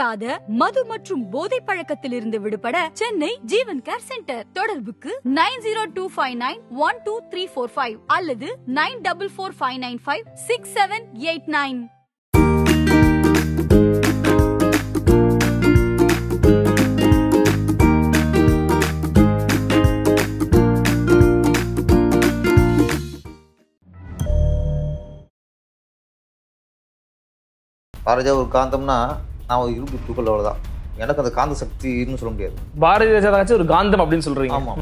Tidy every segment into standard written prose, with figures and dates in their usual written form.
தீராத மது மற்றும் போதை பழக்கத்திலிருந்து விடுபட சென்னை ஜீவன் கேர் சென்டர். தொடர்புக்கு 9025912345 அல்லது 9445956789. பாரதியா ஒரு காந்தம்னா நான் ஒரு இரும்பு தூக்கல் அவ்வளோதான். எனக்கு அந்த காந்த சக்தின்னு சொல்ல முடியாது. பாரதிய ஜனதாச்சு ஒரு காந்தம் அப்படின்னு சொல்றீங்க. ஆமாம்.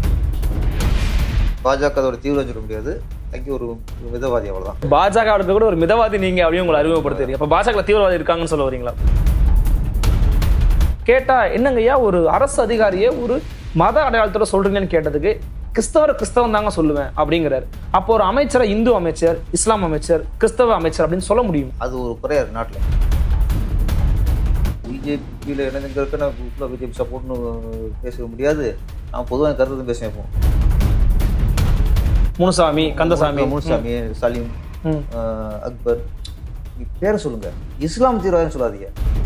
பாஜக அதோட தீவிரம் சொல்ல முடியாது. அங்கே ஒரு மிதவாதி அவ்வளோதான். பாஜக கூட ஒரு மிதவாதி நீங்க அப்படியே உங்களை அறிமுகப்படுத்துறீங்க. அப்ப பாஜக தீவிரவாதி இருக்காங்கன்னு சொல்ல வரீங்களா? கேட்டா என்னங்கய்யா ஒரு அரசு அதிகாரியே ஒரு மத அடையாளத்தோட சொல்றீங்கன்னு கேட்டதுக்கு கிறிஸ்தவன் தாங்க சொல்லுவேன் அப்படிங்கிறாரு. அப்போ ஒரு அமைச்சரை இந்து அமைச்சர், இஸ்லாம் அமைச்சர், கிறிஸ்தவ அமைச்சர் அப்படின்னு சொல்ல முடியும்? அது ஒரு குறையாரு நாட்டில். பிஜேபியில் என்னதுங்கிறதுக்கு நான் குரூப்பில் பிஜேபி சப்போர்ட்னு பேச முடியாது. நான் பொதுவாக கருத்து பேச வைப்போம். முனுசாமி, கந்தசாமி, முனுசாமி, சலீம், அக்பர், பேரை சொல்லுங்க. இஸ்லாம் தீவிரவாதம் சொல்லாதீங்க.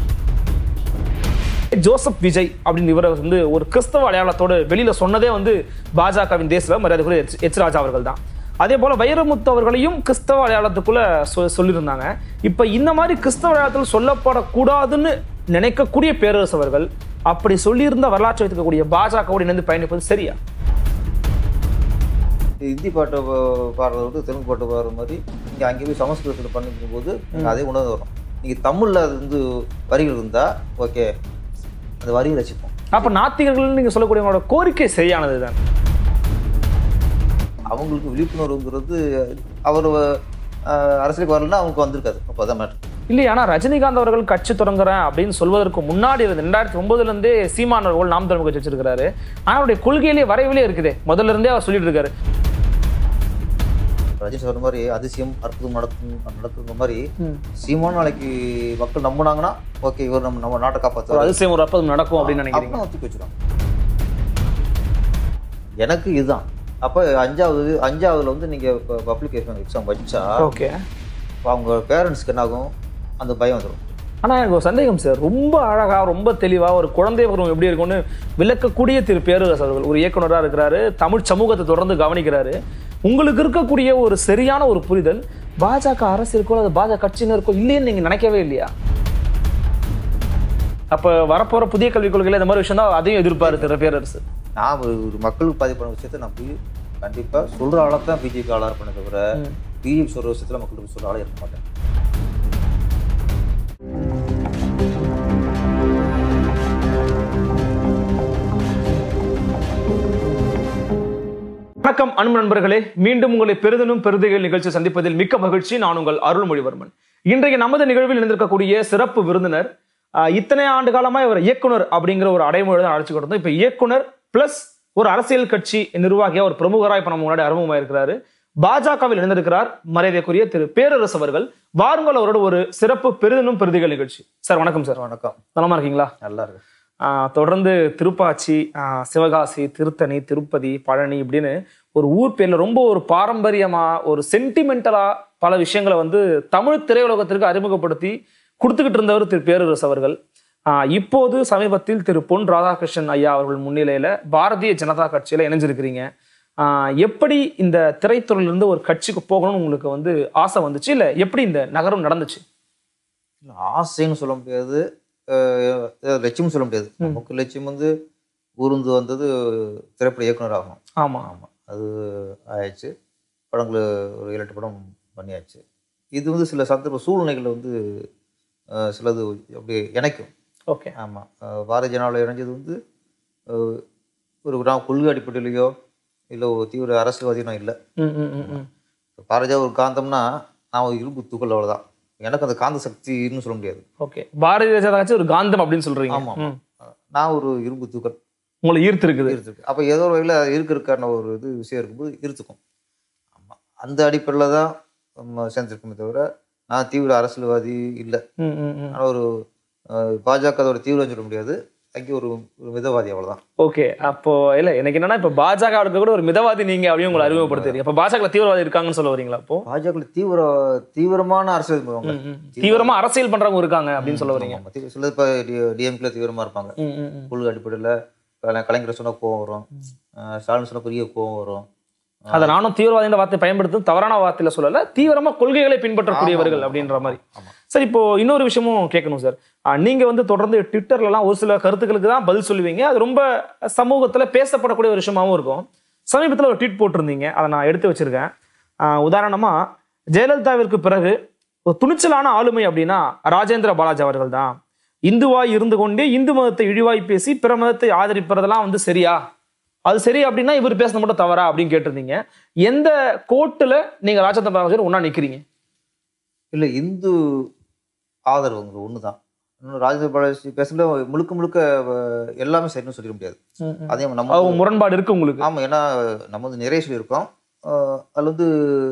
ஜோசப் விஜய் அப்படின்னு இவரை வந்து ஒரு கிறிஸ்தவ அடையாளத்தோடு வெளியில சொன்னதே வந்து பாஜகவின் தேசிய மரியாதைக்குரிய எச் ராஜா அவர்கள் தான். அதே போல வைரமுத்து அவர்களையும் கிறிஸ்தவ அடையாளத்துக்குள்ள சொல்லியிருந்தாங்க. இப்ப இந்த மாதிரி கிறிஸ்தவ அடையாளத்தில் சொல்லப்படக்கூடாதுன்னு நினைக்கக்கூடிய பேரரசு அவர்கள் அப்படி சொல்லியிருந்த வரலாற்று வைத்துக்கக்கூடிய பாஜகவோடு இணைந்து பயணிப்பது சரியா? ஹிந்தி பாட்டை பாடுறது வந்து தெலுங்கு பாட்டு பாடுற மாதிரி நீங்கள் அங்கே போய் சமஸ்கிருதத்தில் பண்ணிக்கும் போது அதே உணர்வு வரும். நீங்கள் தமிழில் அது வந்து வரிகள் இருந்தால் ஓகே, அந்த வரியை ரசிப்போம். அப்ப நாத்திகர்கள் நீங்க சொல்லக்கூடியவங்களோட கோரிக்கை சரியானது தான். அவங்களுக்கு விழிப்புணர்வுங்கிறது அவர் அரசியலுக்கு வரலன்னா அவங்களுக்கு வந்திருக்காது. அப்போ அதான் மேட்டர் இல்லையா? ஆனா ரஜினிகாந்த் அவர்கள் கட்சி தொடங்குறேன் அப்படின்னு சொல்வதற்கு முன்னாடி 2009 சீமான் அவர்கள் நாம் தமிழ் கட்சி வச்சிருக்காரு. ஆனா அவருடைய கொள்கையிலேயே வரைவிலே இருக்குதே, முதல்ல இருந்தே அவர் சொல்லிட்டு இருக்காரு. ரஜினி சொல்ற மாதிரி அதிசயம் அற்புதம் நடக்குற மாதிரி சீமான் நாளைக்கு மக்கள் நம்பினாங்கன்னா ஓகே, இவர் நம்ம நாட்டை காப்பாற்ற அதிசயம் ஒரு அற்புதம் நடக்கும் அப்படின்னு நினைக்கிறீங்க? தூக்கி வச்சிடும். எனக்கு இதுதான். அப்போ அஞ்சாவதுல வந்து நீங்க பப்ளிக் எக்ஸாம் வச்சா ஓகே, அவங்க பேரண்ட்ஸ்க்கு என்ன ஆகும்? அந்த பயம் வந்துடும். ஆனா எனக்கு ஒரு சந்தேகம் சார். ரொம்ப அழகா, ரொம்ப தெளிவா ஒரு குழந்தை பருவம் எப்படி இருக்கும்னு விளக்கக்கூடிய திரு பேரரசு அவர்கள் ஒரு இயக்குனராக இருக்கிறாரு. தமிழ் சமூகத்தை தொடர்ந்து கவனிக்கிறாரு. உங்களுக்கு இருக்கக்கூடிய ஒரு சரியான ஒரு புரிதல் பாஜக அரசியலுக்கோ அது பாஜக கட்சியினருக்கோ இல்லைன்னு நீங்க நினைக்கவே இல்லையா? அப்ப வரப்போற புதிய கல்விக் கொள்கையில இந்த மாதிரி விஷயம் தான் அதையும் எதிர்ப்பாரு திரு பேரரசு. நான் ஒரு மக்களுக்கு பாதிப்பான விஷயத்தை நான் போய் கண்டிப்பா சொல்ற ஆளை தான் பிஜேபி ஆளா இருப்பேனே தவிர பிஜேபி சொல்ற விஷயத்துல மக்களுக்கு சொல்ற ஆளே இருக்க மாட்டேன். வணக்கம் அன்பு நண்பர்களே, மீண்டும் உங்களை பெரிதனும் பெருதிகள் நிகழ்ச்சி சந்திப்பதில் மிக்க மகிழ்ச்சி. நான் உங்கள் அருள்மொழிவர்மன். இன்றைக்கு நமது நிகழ்வில் இணைந்திருக்கக்கூடிய சிறப்பு விருந்தினர், இத்தனை ஆண்டு காலமா இவர் இயக்குனர் அப்படிங்கிற ஒரு அடைமொழி தான் அழைச்சிக்கிட்டு இருந்தோம். இப்ப இயக்குனர் பிளஸ் ஒரு அரசியல் கட்சி நிர்வாகியா ஒரு பிரமுகரா இப்ப நம்ம முன்னாடி அறிமுகமா இருக்கிறாரு. பாஜகவில் இணைந்திருக்கிறார் மரியாதைக்குரிய திரு பேரரசு அவர்கள். வாருங்கள் அவரோட ஒரு சிறப்பு பெரிதனும் பெருதிகள் நிகழ்ச்சி. சார் வணக்கம். சார் வணக்கம். நலமா இருக்கீங்களா? நல்லா இருக்கு. தொடர்ந்து திருப்பாச்சி, சிவகாசி, திருத்தணி, திருப்பதி, பழனி இப்படின்னு ஒரு ஊர் பேர்ல ரொம்ப ஒரு பாரம்பரியமா ஒரு சென்டிமெண்டலா பல விஷயங்களை வந்து தமிழ் திரையுலகத்திற்கு அறிமுகப்படுத்தி கொடுத்துக்கிட்டு இருந்தவர் திரு பேரரசு அவர்கள். இப்போது சமீபத்தில் திரு பொன் ராதாகிருஷ்ணன் ஐயா அவர்கள் முன்னிலையில பாரதிய ஜனதா கட்சியில இணைஞ்சிருக்கிறீங்க. எப்படி இந்த திரைத்துறையிலிருந்து ஒரு கட்சிக்கு போகணும்னு உங்களுக்கு வந்து ஆசை வந்துச்சு, இல்ல எப்படி இந்த நகரம் நடந்துச்சு? ஆசைன்னு சொல்ல முடியாது, லட்சியம் சொல்ல முடியாது. நமக்கு லட்சியம் வந்து ஊர்ந்து வந்தது திரைப்பட இயக்குனர் ஆகணும். ஆமா ஆமா, அது ஆயிடுச்சு. படங்கள் ஒரு 7-8 படம் பண்ணியாச்சு. இது வந்து சில சந்தர்ப்ப சூழ்நிலைகள் வந்து சிலது அப்படி இணைக்கும். ஓகே. ஆமாம், பாரதிய ஜனதாவில் இணைஞ்சது வந்து ஒரு நான் கொள்கை அடிப்படையிலையோ இல்லை ஒரு தீவிர அரசியல்வாதியோ நான் இல்லை. பாரதியா ஒரு காந்தம்னா நான் ஒரு இரும்பு தூக்கல் அவ்வளோதான். எனக்கு அந்த காந்த சக்தின்னு சொல்ல முடியாது. ஓகே, பாரதிய ஜனதா ஒரு காந்தம் அப்படின்னு சொல்றீங்க. ஆமாம், நான் ஒரு இரும்பு தூக்கல். உங்களை ஈர்த்து இருக்குது. அப்போ ஏதோ ஒரு வகையில் இருக்கிறதுக்கான ஒரு இது விஷயம் இருக்கும்போது ஈர்த்துக்கும். ஆமாம், அந்த அடிப்படையில் தான் நம்ம சேர்ந்துருக்கோமே தவிர நான் தீவிர அரசியல்வாதி இல்லை. ஆனால் ஒரு பாஜக அதோட தீவிரம் சொல்ல முடியாது. அங்கே ஒரு மிதவாதி, அவ்வளவுதான். ஓகே, அப்போ இல்ல எனக்கு என்னன்னா இப்ப பாஜக கூட ஒரு மிதவாதி நீங்க அப்படியே உங்களை அறிமுகப்படுத்துறீங்க. அப்ப பாஜக தீவிரவாதி இருக்காங்கன்னு சொல்ல வரீங்களா? அப்போ பாஜக தீவிரமான அரசியல் பண்ணுவாங்க, தீவிரமா அரசியல் பண்றவங்க இருக்காங்க அப்படின்னு சொல்ல வரீங்க. சில இப்ப டிஎம்கேல தீவிரமா இருப்பாங்க. கொள்கை அடிப்படையில கலைஞர் சொன்னா கோவம் வரும், ஸ்டாலின் சொன்னா பெரிய கோவம் வரும். அதை நானும் தீவிரவாதின்ற வார்த்தை பயன்படுத்தும் தவறான வார்த்தையில சொல்லல, தீவிரமா கொள்கைகளை பின்பற்றக்கூடியவர்கள் அப்படின்ற மாதிரி. சார், இப்போ இன்னொரு விஷயமும் கேட்கணும் சார். நீங்க வந்து தொடர்ந்து ட்விட்டர்ல எல்லாம் ஒரு சில கருத்துக்களுக்கு தான் பதில் சொல்லுவீங்க. அது ரொம்ப சமூகத்துல பேசப்படக்கூடிய ஒரு விஷயமாவும் இருக்கும். சமீபத்தில் ஒரு ட்வீட் போட்டிருந்தீங்க, அதை நான் எடுத்து வச்சிருக்கேன். உதாரணமா, ஜெயலலிதாவிற்கு பிறகு ஒரு துணிச்சலான ஆளுமை அப்படின்னா ராஜேந்திர பாலாஜி அவர்கள் தான். இந்துவாய் இருந்து கொண்டே இந்து மதத்தை இழிவாய் பேசி பிற மதத்தை ஆதரிப்பதெல்லாம் வந்து சரியா? அது சரி அப்படின்னா இவர் பேச மட்டும் தவறா அப்படின்னு கேட்டிருந்தீங்க. எந்த கோட்டுல நீங்க ராஜேந்திர பாலாஜி ஒன்னா நிக்கிறீங்க? இல்ல, இந்து ஆதரவுங்க ஒண்ணுதான். இன்னும் ராஜேந்திர பாலாஜி பேசல முழுக்க முழுக்க எல்லாமே சரின்னு சொல்லிட முடியாது. அதே நம்ம முரண்பாடு இருக்கு உங்களுக்கு? ஆமா, ஏன்னா நம்ம வந்து நிறைய சொல்லியிருக்கோம். அதுல வந்து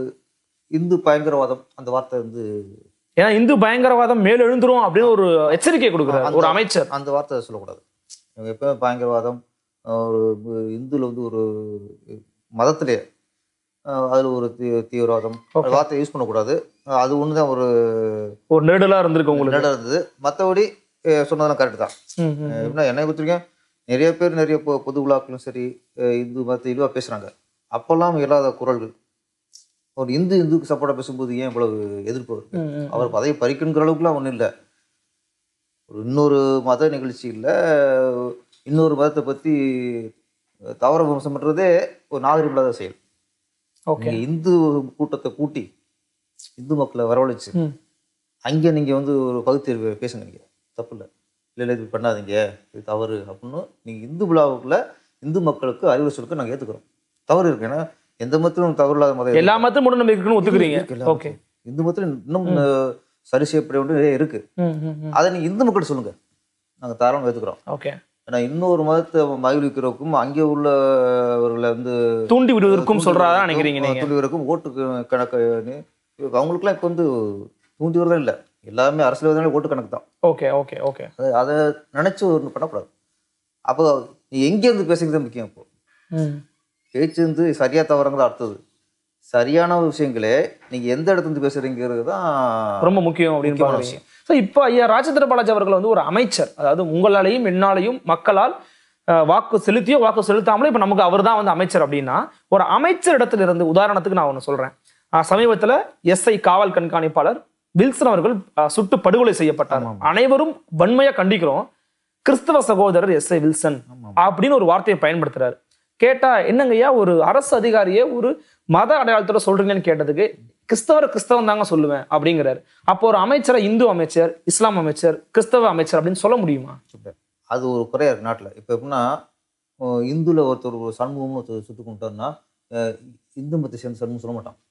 இந்து பயங்கரவாதம் அந்த வார்த்தை வந்து, ஏன்னா இந்து பயங்கரவாதம் மேல் எழுந்துரும் அப்படின்னு ஒரு எச்சரிக்கை கொடுக்குறாரு ஒரு அமைச்சர். அந்த வார்த்தை சொல்லக்கூடாது. எப்பவுமே பயங்கரவாதம் ஒரு இந்துல வந்து ஒரு மதத்திலே அதுல ஒரு தீவிரவாதம் வார்த்தை யூஸ் பண்ணக்கூடாது. அது ஒண்ணுதான் ஒரு நெடுலா இருந்திருக்கு உங்களுக்கு. நெடுலா இருந்தது. மற்றபடி சொன்னதெல்லாம் கரெக்ட் தான். எப்படின்னா என்னை பொறுத்திருக்கேன், நிறைய பேர் நிறைய பொது விழாக்களும் சரி இந்து மதத்தை இழிவா பேசுறாங்க. அப்பெல்லாம் இல்லாத குரல்கள் ஒரு இந்துக்கு சப்போர்ட்டா பேசும்போது ஏன் இவ்வளவு எதிர்ப்பு இருக்கு? அவர் பதவி பறிக்கணுங்கிற அளவுக்குலாம் ஒன்றும் இல்லை. ஒரு இன்னொரு மத நிகழ்ச்சியில் இன்னொரு மதத்தை பற்றி தவற விமர்சனம் பண்ணுறதே ஒரு நாகரிகம் இல்லாத செயல். இந்து கூட்டத்தை கூட்டி இந்து மக்களை வரவழைச்சு அங்கே நீங்கள் வந்து ஒரு பகுத்தறிவு பேசுங்க, நீங்கள் தப்பு இல்லை, இல்லை இது பண்ணாதீங்க, இது தவறு அப்படின்னு நீங்கள் இந்து விழாவுக்குள்ள இந்து மக்களுக்கு அறிவுரை சொல்லுக்கு நாங்கள் ஏற்றுக்கிறோம். தவறு இருக்கு, ஏன்னா எந்த மதத்திலும் தவறு இல்லாத மதம் எல்லா மதத்திலும் மூட நம்பிக்கை இருக்குன்னு ஒத்துக்கிறீங்க. ஓகே, இந்து மதத்தில் இன்னும் சரி செய்யப்பட வேண்டிய நிறைய இருக்கு. அதை நீங்க இந்து மக்கள் சொல்லுங்க, நாங்க தாராளமாக ஏத்துக்கிறோம். ஓகே, ஏன்னா இன்னொரு மதத்தை மகிழ்விக்கிறதுக்கும் அங்கே உள்ளவர்களை வந்து தூண்டி விடுவதற்கும் சொல்றாரா நினைக்கிறீங்க நீங்க? தூண்டி விடுவதற்கும் ஓட்டு கணக்கு அவங்களுக்குலாம் இப்போ வந்து தூண்டி விடுறதா இல்லை, எல்லாமே அரசியல்வாதிகளே ஓட்டு கணக்கு தான். ஓகே ஓகே ஓகே, அதை நினைச்சு ஒன்று பண்ணக்கூடாது. அப்போ நீ எங்கேருந்து பேசுகிறது முக்கியம். இப்போ பேச்சு வந்து சரியா தவறுங்கிறது அடுத்தது, சரியான விஷயங்களே நீங்க எந்த இடத்துல இருந்து பேசுறீங்கிறது தான் ரொம்ப முக்கியம் அப்படின்னு பாருங்க. ஸோ இப்போ ஐயா ராஜேந்திர பாலாஜி அவர்கள் வந்து ஒரு அமைச்சர், அதாவது உங்களாலையும் என்னாலையும் மக்களால் வாக்கு செலுத்தியோ வாக்கு செலுத்தாமலே இப்போ நமக்கு அவர் தான் வந்து அமைச்சர் அப்படின்னா, ஒரு அமைச்சர் இடத்துல இருந்து உதாரணத்துக்கு நான் ஒன்று சொல்றேன். சமீபத்தில் எஸ்ஐ காவல் கண்காணிப்பாளர் வில்சன் அவர்கள் சுட்டு படுகொலை செய்யப்பட்டார். அனைவரும் வன்மையா கண்டிக்கிறோம். கிறிஸ்தவ சகோதரர் எஸ்ஐ வில்சன் அப்படின்னு ஒரு வார்த்தையை பயன்படுத்துறாரு. கேட்டா என்னங்கய்யா ஒரு அரசு அதிகாரியே ஒரு மத அடையாளத்தோட சொல்றீங்கன்னு கேட்டதுக்கு கிறிஸ்தவன் தாங்க சொல்லுவேன் அப்படிங்கிறாரு. அப்போ ஒரு அமைச்சரை இந்து அமைச்சர், இஸ்லாம் அமைச்சர், கிறிஸ்தவ அமைச்சர் அப்படின்னு சொல்ல முடியுமா? அது ஒரு குறையா இருக்கு நாட்டில். இப்போ எப்படின்னா இந்துல ஒருத்தர் ஒரு சண்முகம்னு ஒருத்தர் சுட்டு கொண்டாருன்னா இந்து மதத்தை சேர்ந்து சண்முகம் சொல்ல மாட்டான்.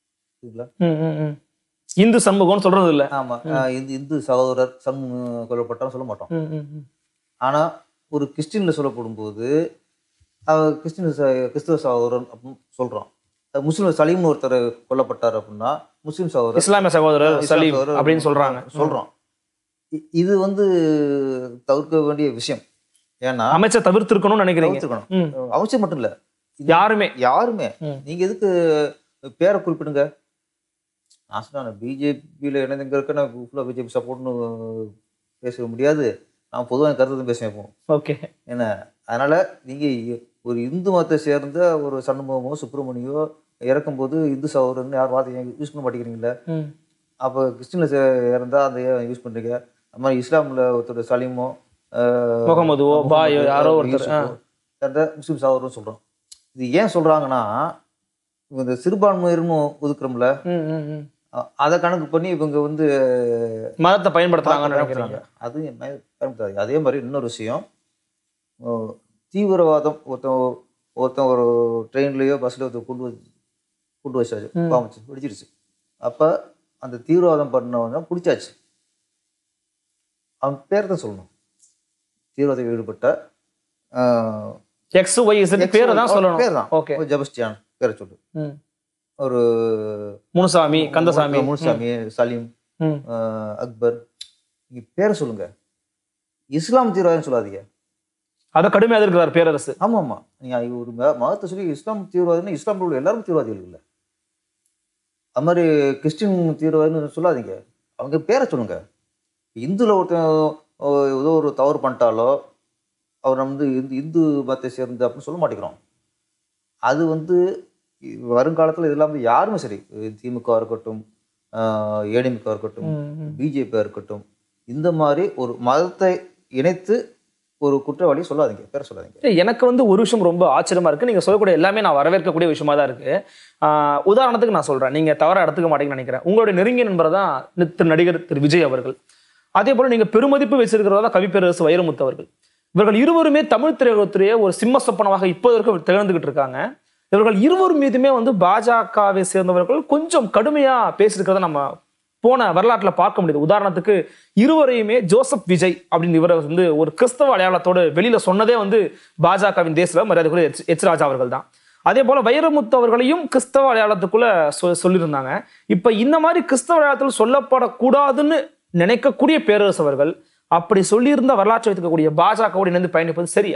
இந்து சண்முகம்னு சொல்றது இல்லை. ஆமா, இந்து சகோதரர் சண்முகம் கொல்லப்பட்டான்னு சொல்ல மாட்டோம். ஆனா ஒரு கிறிஸ்டின்ல சொல்லப்படும் போது கிறிஸ்தவ சகோதரன் அப்படின்னு சொல்றோம். முஸ்லீம் சலீம்னு ஒருத்தர் கொல்லப்பட்டார் அப்படின்னா முஸ்லீம் சகோதரர், இஸ்லாமிய சகோதரர் சலீம் அப்படின்னு சொல்றோம். இது வந்து தவிர்க்க வேண்டிய விஷயம். ஏன்னா அமைச்சர் தவிர்த்திருக்கணும்னு நினைக்கிறீங்க? அமைச்சர் மட்டும் இல்ல, யாருமே நீங்க எதுக்கு பேரை குறிப்பிடுங்க? நான் சொன்ன பிஜேபியில என்னதுங்க இருக்கு, நான் ஃபுல்லா பிஜேபி சப்போர்ட்னு பேச முடியாது. நான் பொதுவாக கருத்து பேசுவேன். ஓகே, என்ன அதனால நீங்க ஒரு இந்து மதத்தை சேர்ந்த ஒரு சண்முகமோ சுப்பிரமணியோ இறக்கும்போது இந்து சகோதரன் யார் வார்த்தை யூஸ் பண்ண மாட்டேங்கிறீங்களா? அப்போ கிறிஸ்டின்ல இறந்தா அந்த யூஸ் பண்றீங்க. அது மாதிரி இஸ்லாம்ல ஒருத்தர் சலீமோ முகமதுவோ பாயோ யாரோ ஒருத்தர் முஸ்லீம் சகோதரன் சொல்றோம். இது ஏன் சொல்றாங்கன்னா இந்த சிறுபான்மையர்னு ஒதுக்குறோம்ல, அதை கணக்கு பண்ணி இவங்க வந்து மதத்தை பயன்படுத்துறாங்க. அது பயன்படுத்தாது. அதே மாதிரி இன்னொரு விஷயம், தீவிரவாதம் ஒருத்தன் ஒரு ட்ரெயின்லயோ பஸ்லயோ கொண்டு வச்சாச்சு, பாமிச்சு பிடிச்சிருச்சு. அப்ப அந்த தீவிரவாதம் பண்ணவங்க பிடிச்சாச்சு, அவன் பேர் தான் சொல்லணும். தீவிரவாதத்தில் ஈடுபட்ட பேரை தான் சொல்லணும். பேர் தான். ஓகே, ஜபஸ்டியான் பேரை சொல்லு. ஒரு முனுசாமி, கந்தசாமி, முனுசாமி, சலீம், அக்பர், நீங்க பேரை சொல்லுங்க. இஸ்லாம் தீவிரவாதம் சொல்லாதீங்க. அதை கடுமையாக எதிர்க்கிறார் பேரரசு. ஆமாம் ஆமாம், நீங்கள் ஒரு மதத்தை சொல்லி இஸ்லாம் தீவிரவாதின்னு இஸ்லாமில் உள்ள எல்லாரும் தீவிரவாதிகள் இல்லை. அது மாதிரி கிறிஸ்டின் தீவிரவாதின்னு சொல்லாதீங்க, அவங்க பேரை சொல்லுங்க. இந்துல ஒருத்தன் ஏதோ ஒரு தவறு பண்ணிட்டாலோ அவர் வந்து இந்து மதத்தை சேர்ந்து அப்படின்னு சொல்ல மாட்டேங்கிறோம். அது வந்து வருங்காலத்தில் இது இல்லாமல் யாருமே சரி, திமுக இருக்கட்டும், ஏடிஎம்கே இருக்கட்டும், பிஜேபியாக இருக்கட்டும், இந்த மாதிரி ஒரு மதத்தை இணைத்து ஒரு குற்றவாளி சொல்லாதீங்க, பேரை சொல்லாதீங்க. எனக்கு வந்து ஒரு விஷயம் ரொம்ப ஆச்சரியமா இருக்கு. நீங்க சொல்லக்கூடிய எல்லாமே நான் வரவேற்கக்கூடிய விஷயமா தான் இருக்கு. உதாரணத்துக்கு நான் சொல்றேன், நீங்க தவறா எடுத்துக்க மாட்டீங்கன்னு நினைக்கிறேன். உங்களுடைய நெருங்கிய நண்பர் தான் நடிகர் திரு விஜய் அவர்கள். அதே போல நீங்க பெருமதிப்பு வச்சிருக்கிறதா கவிப்பேரரசு வைரமுத்து அவர்கள். இவர்கள் இருவருமே தமிழ் திரையுலகத்திலேயே ஒரு சிம்ம சொப்பனமாக இப்போதற்கு திகழ்ந்துகிட்டு இருக்காங்க. இவர்கள் இருவர் மீதுமே வந்து பாஜகவை சேர்ந்தவர்கள் கொஞ்சம் கடுமையா பேசியிருக்கிறத நம்ம போன வரலாற்றில் பார்க்க முடியுது. உதாரணத்துக்கு இருவரையுமே ஜோசப் விஜய் அப்படின்னு இவரை வந்து ஒரு கிறிஸ்தவ அடையாளத்தோடு வெளியில சொன்னதே வந்து பாஜகவின் தேசிய மரியாதைக்குரிய எச் ராஜா அவர்கள் தான். அதே போல வைரமுத்து அவர்களையும் கிறிஸ்தவ அடையாளத்துக்குள்ள சொல்லியிருந்தாங்க. இப்ப இந்த மாதிரி கிறிஸ்தவ அடையாளத்தில் சொல்லப்படக்கூடாதுன்னு நினைக்கக்கூடிய பேரரசு அவர்கள் அப்படி சொல்லியிருந்த வரலாற்றை வைத்துக்கக்கூடிய பாஜகவோடு இணைந்து பயணிப்பது சரியா?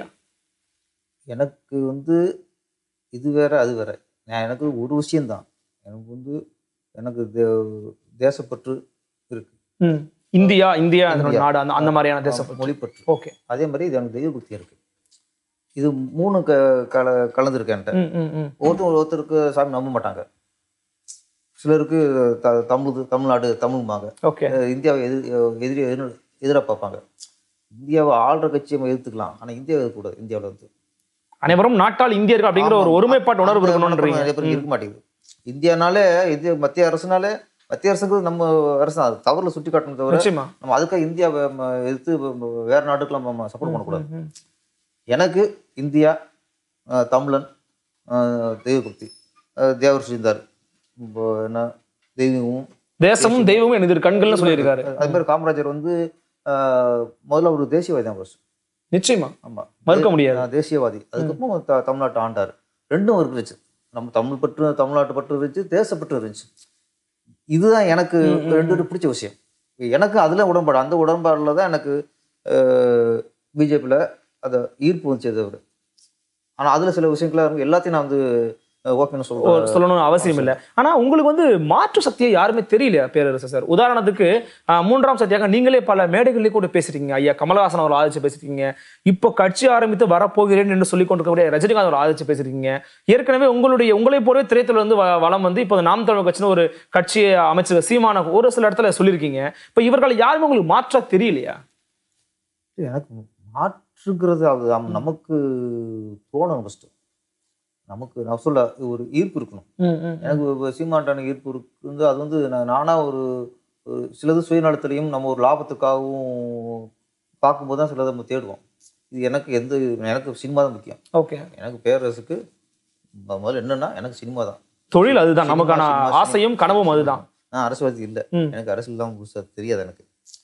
எனக்கு வந்து இது வேற அது வேற. எனக்கு ஒரு விஷயம்தான், எனக்கு வந்து எனக்கு தேசப்பற்று இருக்கு. இந்தியா இந்தியா நாடு அந்த மாதிரியான தேசப்பற்று, மொழிப்பற்று. ஓகே. அதே மாதிரி இது எனக்கு தெய்வ பக்தி இருக்கு. இது மூணு கலந்துருக்கேன். ஒருத்தருக்கு சாமி நம்ப மாட்டாங்க, சிலருக்கு தமிழ்நாடு தமிழ்மாங்க, இந்தியாவை எதிராக பார்ப்பாங்க. இந்தியாவை ஆள்ற கட்சியை நம்ம எதிர்த்துக்கலாம், ஆனா இந்தியாவை எதிர்க்கக்கூடாது. இந்தியாவில் வந்து அனைவரும் நாட்டால் இந்தியர்கள் அப்படிங்கிற ஒரு ஒருமைப்பாட்டு உணர்வு இருக்க மாட்டேங்குது. இந்தியானாலே இந்திய மத்திய அரசுனாலே, மத்திய அரசுக்கு நம்ம அரசு அது தவறுல சுட்டி காட்டணும் தவிர நம்ம அதுக்காக இந்தியாவை எதிர்த்து வேற நாட்டுக்கெல்லாம் நம்ம சப்போர்ட் பண்ணக்கூடாது. எனக்கு இந்தியா, தமிழன், தெய்வபக்தி, தேவர் செய்தார், என்ன தெய்வமும் தேசமும் தெய்வமும் எனது கண்கள்னு சொல்லியிருக்காரு. அது மாதிரி காமராஜர் வந்து முதல்ல ஒரு தேசியவாதி தான் ஃபர்ஸ்ட். நிச்சயமா, ஆமா, மறுக்க முடியாது, தேசியவாதி. அதுக்கப்புறம் தமிழ்நாட்டை ஆண்டார். ரெண்டும் இருந்துச்சு, நம்ம தமிழ் பற்று தமிழ்நாட்டு பற்று இருந்துச்சு, தேசப்பற்று இருந்துச்சு. இதுதான் எனக்கு ரெண்டு பிடிச்ச விஷயம். எனக்கு அதுல உடன்பாடு, அந்த உடன்பாடுல தான் எனக்கு பிஜேபியில் அதை ஈர்ப்பு வந்துச்சு அவர். ஆனால் அதில் சில விஷயங்கள எல்லாத்தையும் நான் வந்து ஓகேன்னு சொல்லணும்னு அவசியம் இல்லை. ஆனா உங்களுக்கு வந்து மாற்று சக்தியை யாருமே தெரியலையா பேரரசு சார்? உதாரணத்துக்கு மூன்றாம் சக்தியாக நீங்களே பல மேடைகளிலே கூட பேசிருக்கீங்க. ஐயா கமலஹாசன் அவர் ஆதரிச்சு பேசிருக்கீங்க. இப்போ கட்சி ஆரம்பித்து வரப்போகிறேன் என்று சொல்லிக் கொண்டிருக்கக்கூடிய ரஜினிகாந்த் அவர் ஆதரிச்சு பேசிருக்கீங்க. ஏற்கனவே உங்களைப் போலவே திரைத்துறையில வந்து வளம் வந்து இப்போ நாம் தமிழர் கட்சின்னு ஒரு கட்சியை அமைச்சர் சீமான ஒரு சில இடத்துல சொல்லியிருக்கீங்க. இப்போ இவர்கள் யாருமே உங்களுக்கு மாற்றா தெரியலையா? எனக்கு மாற்றுங்கிறது அது நமக்கு தோணும். ஃபர்ஸ்ட் நமக்கு நான் சொல்ல ஒரு ஈர்ப்பு இருக்கணும். எனக்கு சீமான்டான ஈர்ப்பு இருக்கு. அது வந்து நானா ஒரு சிலது சுயநலத்திலையும் நம்ம ஒரு லாபத்துக்காகவும் பார்க்கும்போது தான் சிலதை நம்ம தேடுவோம். இது எனக்கு சினிமா தான் முக்கியம். ஓகே, எனக்கு பேரரசுக்கு முதல்ல என்னன்னா எனக்கு சினிமா தான் தொழில், அதுதான் நமக்கான ஆசையும் கனவும் அதுதான். நான் அரசியல்வாதி இல்லை, எனக்கு அரசியல் தான் தெரியாது. எனக்கு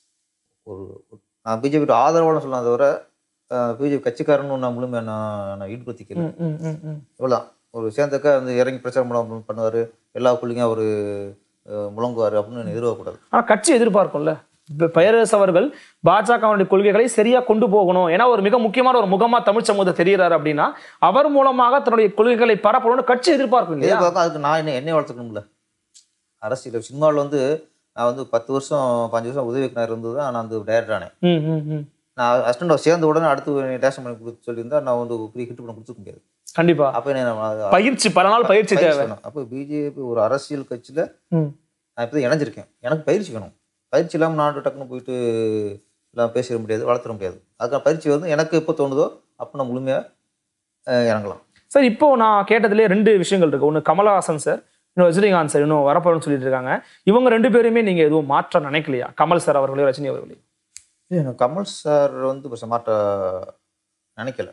நான் பிஜேபி ஆதரவான சொல்லலாம், தவிர பிஜேபி கட்சிக்காரன்னு நான் முழுமையாக நான் ஈடுபடுத்திக்கிறேன். இவ்வளோதான். ஒரு சேர்ந்தக்கா வந்து இறங்கி பிரச்சாரம் பண்ணுவார், எல்லா குள்ளையும் அவர் முழங்குவார் அப்படின்னு எதிர்பார்க்கக்கூடாது. ஆனால் கட்சி எதிர்பார்க்கும்ல. பேரரசு அவர்கள் பாஜகவுடைய கொள்கைகளை சரியா கொண்டு போகணும். ஏன்னா ஒரு மிக முக்கியமான ஒரு முகமா தமிழ் சமூகத்தை தெரிகிறாரு அப்படின்னா அவர் மூலமாக தன்னுடைய கொள்கைகளை பரப்பணும்னு கட்சி எதிர்பார்க்கும். அதுக்கு நான் என்ன வளர்த்துக்கணும்ல. அரசியல் சினிமாவில் வந்து நான் வந்து 10 வருஷம் 5 வருஷம் உதவி இயக்குனர் இருந்தது தான். நான் வந்து டைரக்டர் ஆனேன். நான் அசிஸ்டன்ட் சேர்ந்த உடனே அடுத்து டேரக்ஷன் பண்ணி கொடுத்து சொல்லியிருந்தா நான் வந்து பெரிய ஹிட் பண்ண கொடுத்துக்க முடியாது. கண்டிப்பா. அப்போ என்ன பயிற்சி, பல நாள் பயிற்சி தேவை. அப்போ பிஜேபி ஒரு அரசியல் கட்சியில் நான் இப்போ இணைஞ்சிருக்கேன். எனக்கு பயிற்சி வேணும். பயிற்சி இல்லாமல் நான் டக்குன்னு போயிட்டு எல்லாம் பேசிட முடியாது, வளர்த்துட முடியாது. அதுக்கான பயிற்சி வந்து எனக்கு எப்போ தோணுதோ அப்போ நான் முழுமையாக இறங்கலாம். சார், இப்போ நான் கேட்டதுலேயே 2 விஷயங்கள் இருக்கு. ஒன்று கமலஹாசன் சார், இன்னும் ரஜினிகாந்த் சார் இன்னும் வரப்போறன்னு சொல்லிட்டு இருக்காங்க. இவங்க 2 பேருமே நீங்க எதுவும் மாற்ற நினைக்கலையா? கமல் சார் அவர்களையும் ரஜினி அவர்களையும்? கமல் சார் வந்து மாற்ற நினைக்கல.